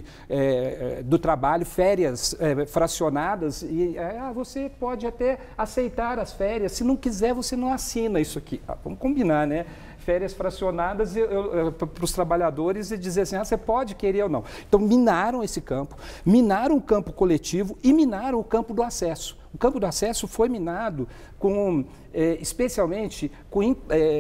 é, do trabalho, férias é, fracionadas, e é, ah, você pode até aceitar as férias, se não quiser você não assina isso aqui. Ah, vamos combinar, né? Férias fracionadas para os trabalhadores e dizer assim, ah, você pode querer ou não. Então, minaram esse campo, minaram o campo coletivo e minaram o campo do acesso. O campo do acesso foi minado com, é, especialmente, com é,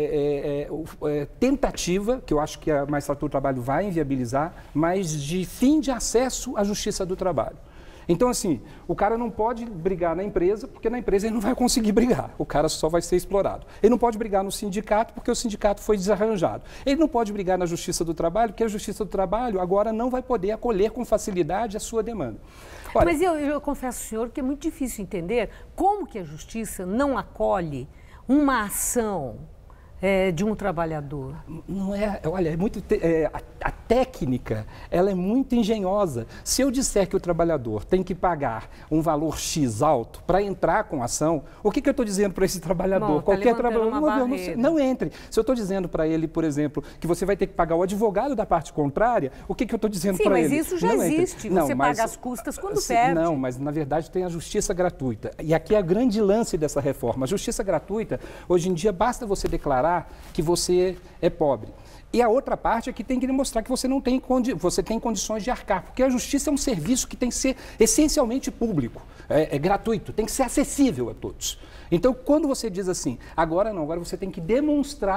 é, é, tentativa, que eu acho que a magistratura do trabalho vai inviabilizar, mas de fim de acesso à justiça do trabalho. Então, assim, o cara não pode brigar na empresa, porque na empresa ele não vai conseguir brigar, o cara só vai ser explorado. Ele não pode brigar no sindicato, porque o sindicato foi desarranjado. Ele não pode brigar na Justiça do Trabalho, porque a Justiça do Trabalho agora não vai poder acolher com facilidade a sua demanda. Olha, mas eu, eu confesso ao senhor que é muito difícil entender como que a Justiça não acolhe uma ação É, de um trabalhador. Não é, olha, é muito, é, a, a técnica, ela é muito engenhosa. Se eu disser que o trabalhador tem que pagar um valor X alto para entrar com a ação, o que, que eu estou dizendo para esse trabalhador? Bom, Qualquer tá trabalhador, não, não, não entre. Se eu estou dizendo para ele, por exemplo, que você vai ter que pagar o advogado da parte contrária, o que, que eu estou dizendo para ele? Sim, mas isso já não existe. Não, você mas, paga as custas quando sim, perde. Não, mas na verdade tem a justiça gratuita. E aqui é a grande lance dessa reforma. A justiça gratuita, hoje em dia, basta você declarar que você Você é pobre. E a outra parte é que tem que demonstrar que você não tem, condi você tem condições de arcar, porque a justiça é um serviço que tem que ser essencialmente público, é, é gratuito, tem que ser acessível a todos. Então, quando você diz assim, agora não, agora você tem que demonstrar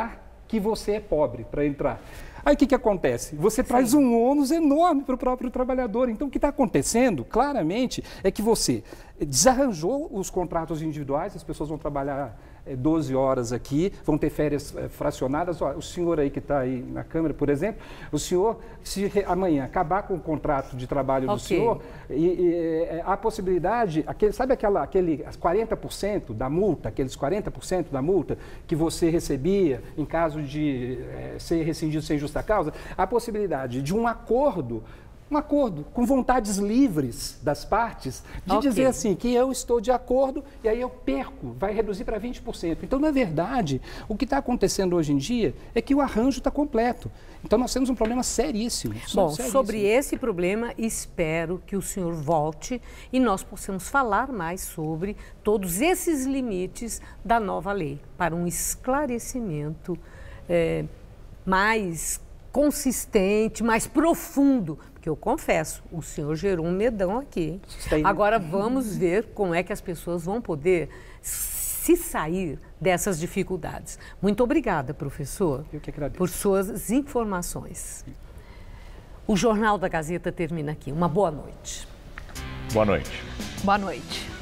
que você é pobre para entrar. Aí o que, que acontece? Você traz um ônus enorme para o próprio trabalhador. Então, o que está acontecendo, claramente, é que você desarranjou os contratos individuais, as pessoas vão trabalhar é, doze horas aqui, vão ter férias é, fracionadas. Ó, o senhor aí que está aí na Câmara, por exemplo, o senhor, se re, amanhã acabar com o contrato de trabalho okay. do senhor, e, e, é, a possibilidade, aquele, sabe aquela, aquele quarenta por cento da multa, aqueles quarenta por cento da multa que você recebia em caso de é, ser rescindido sem justa causa, a possibilidade de um acordo Um acordo com vontades livres das partes, de okay. dizer assim, que eu estou de acordo e aí eu perco, vai reduzir para vinte por cento. Então, na verdade, o que está acontecendo hoje em dia é que o arranjo está completo. Então, nós temos um problema seríssimo. Bom, seríssimo. Sobre esse problema, espero que o senhor volte e nós possamos falar mais sobre todos esses limites da nova lei, para um esclarecimento é, mais consistente, mais profundo. Porque eu confesso, o senhor gerou um medão aqui. Hein? Agora vamos ver como é que as pessoas vão poder se sair dessas dificuldades. Muito obrigada, professor, eu que agradeço. Por suas informações. O Jornal da Gazeta termina aqui. Uma boa noite. Boa noite. Boa noite.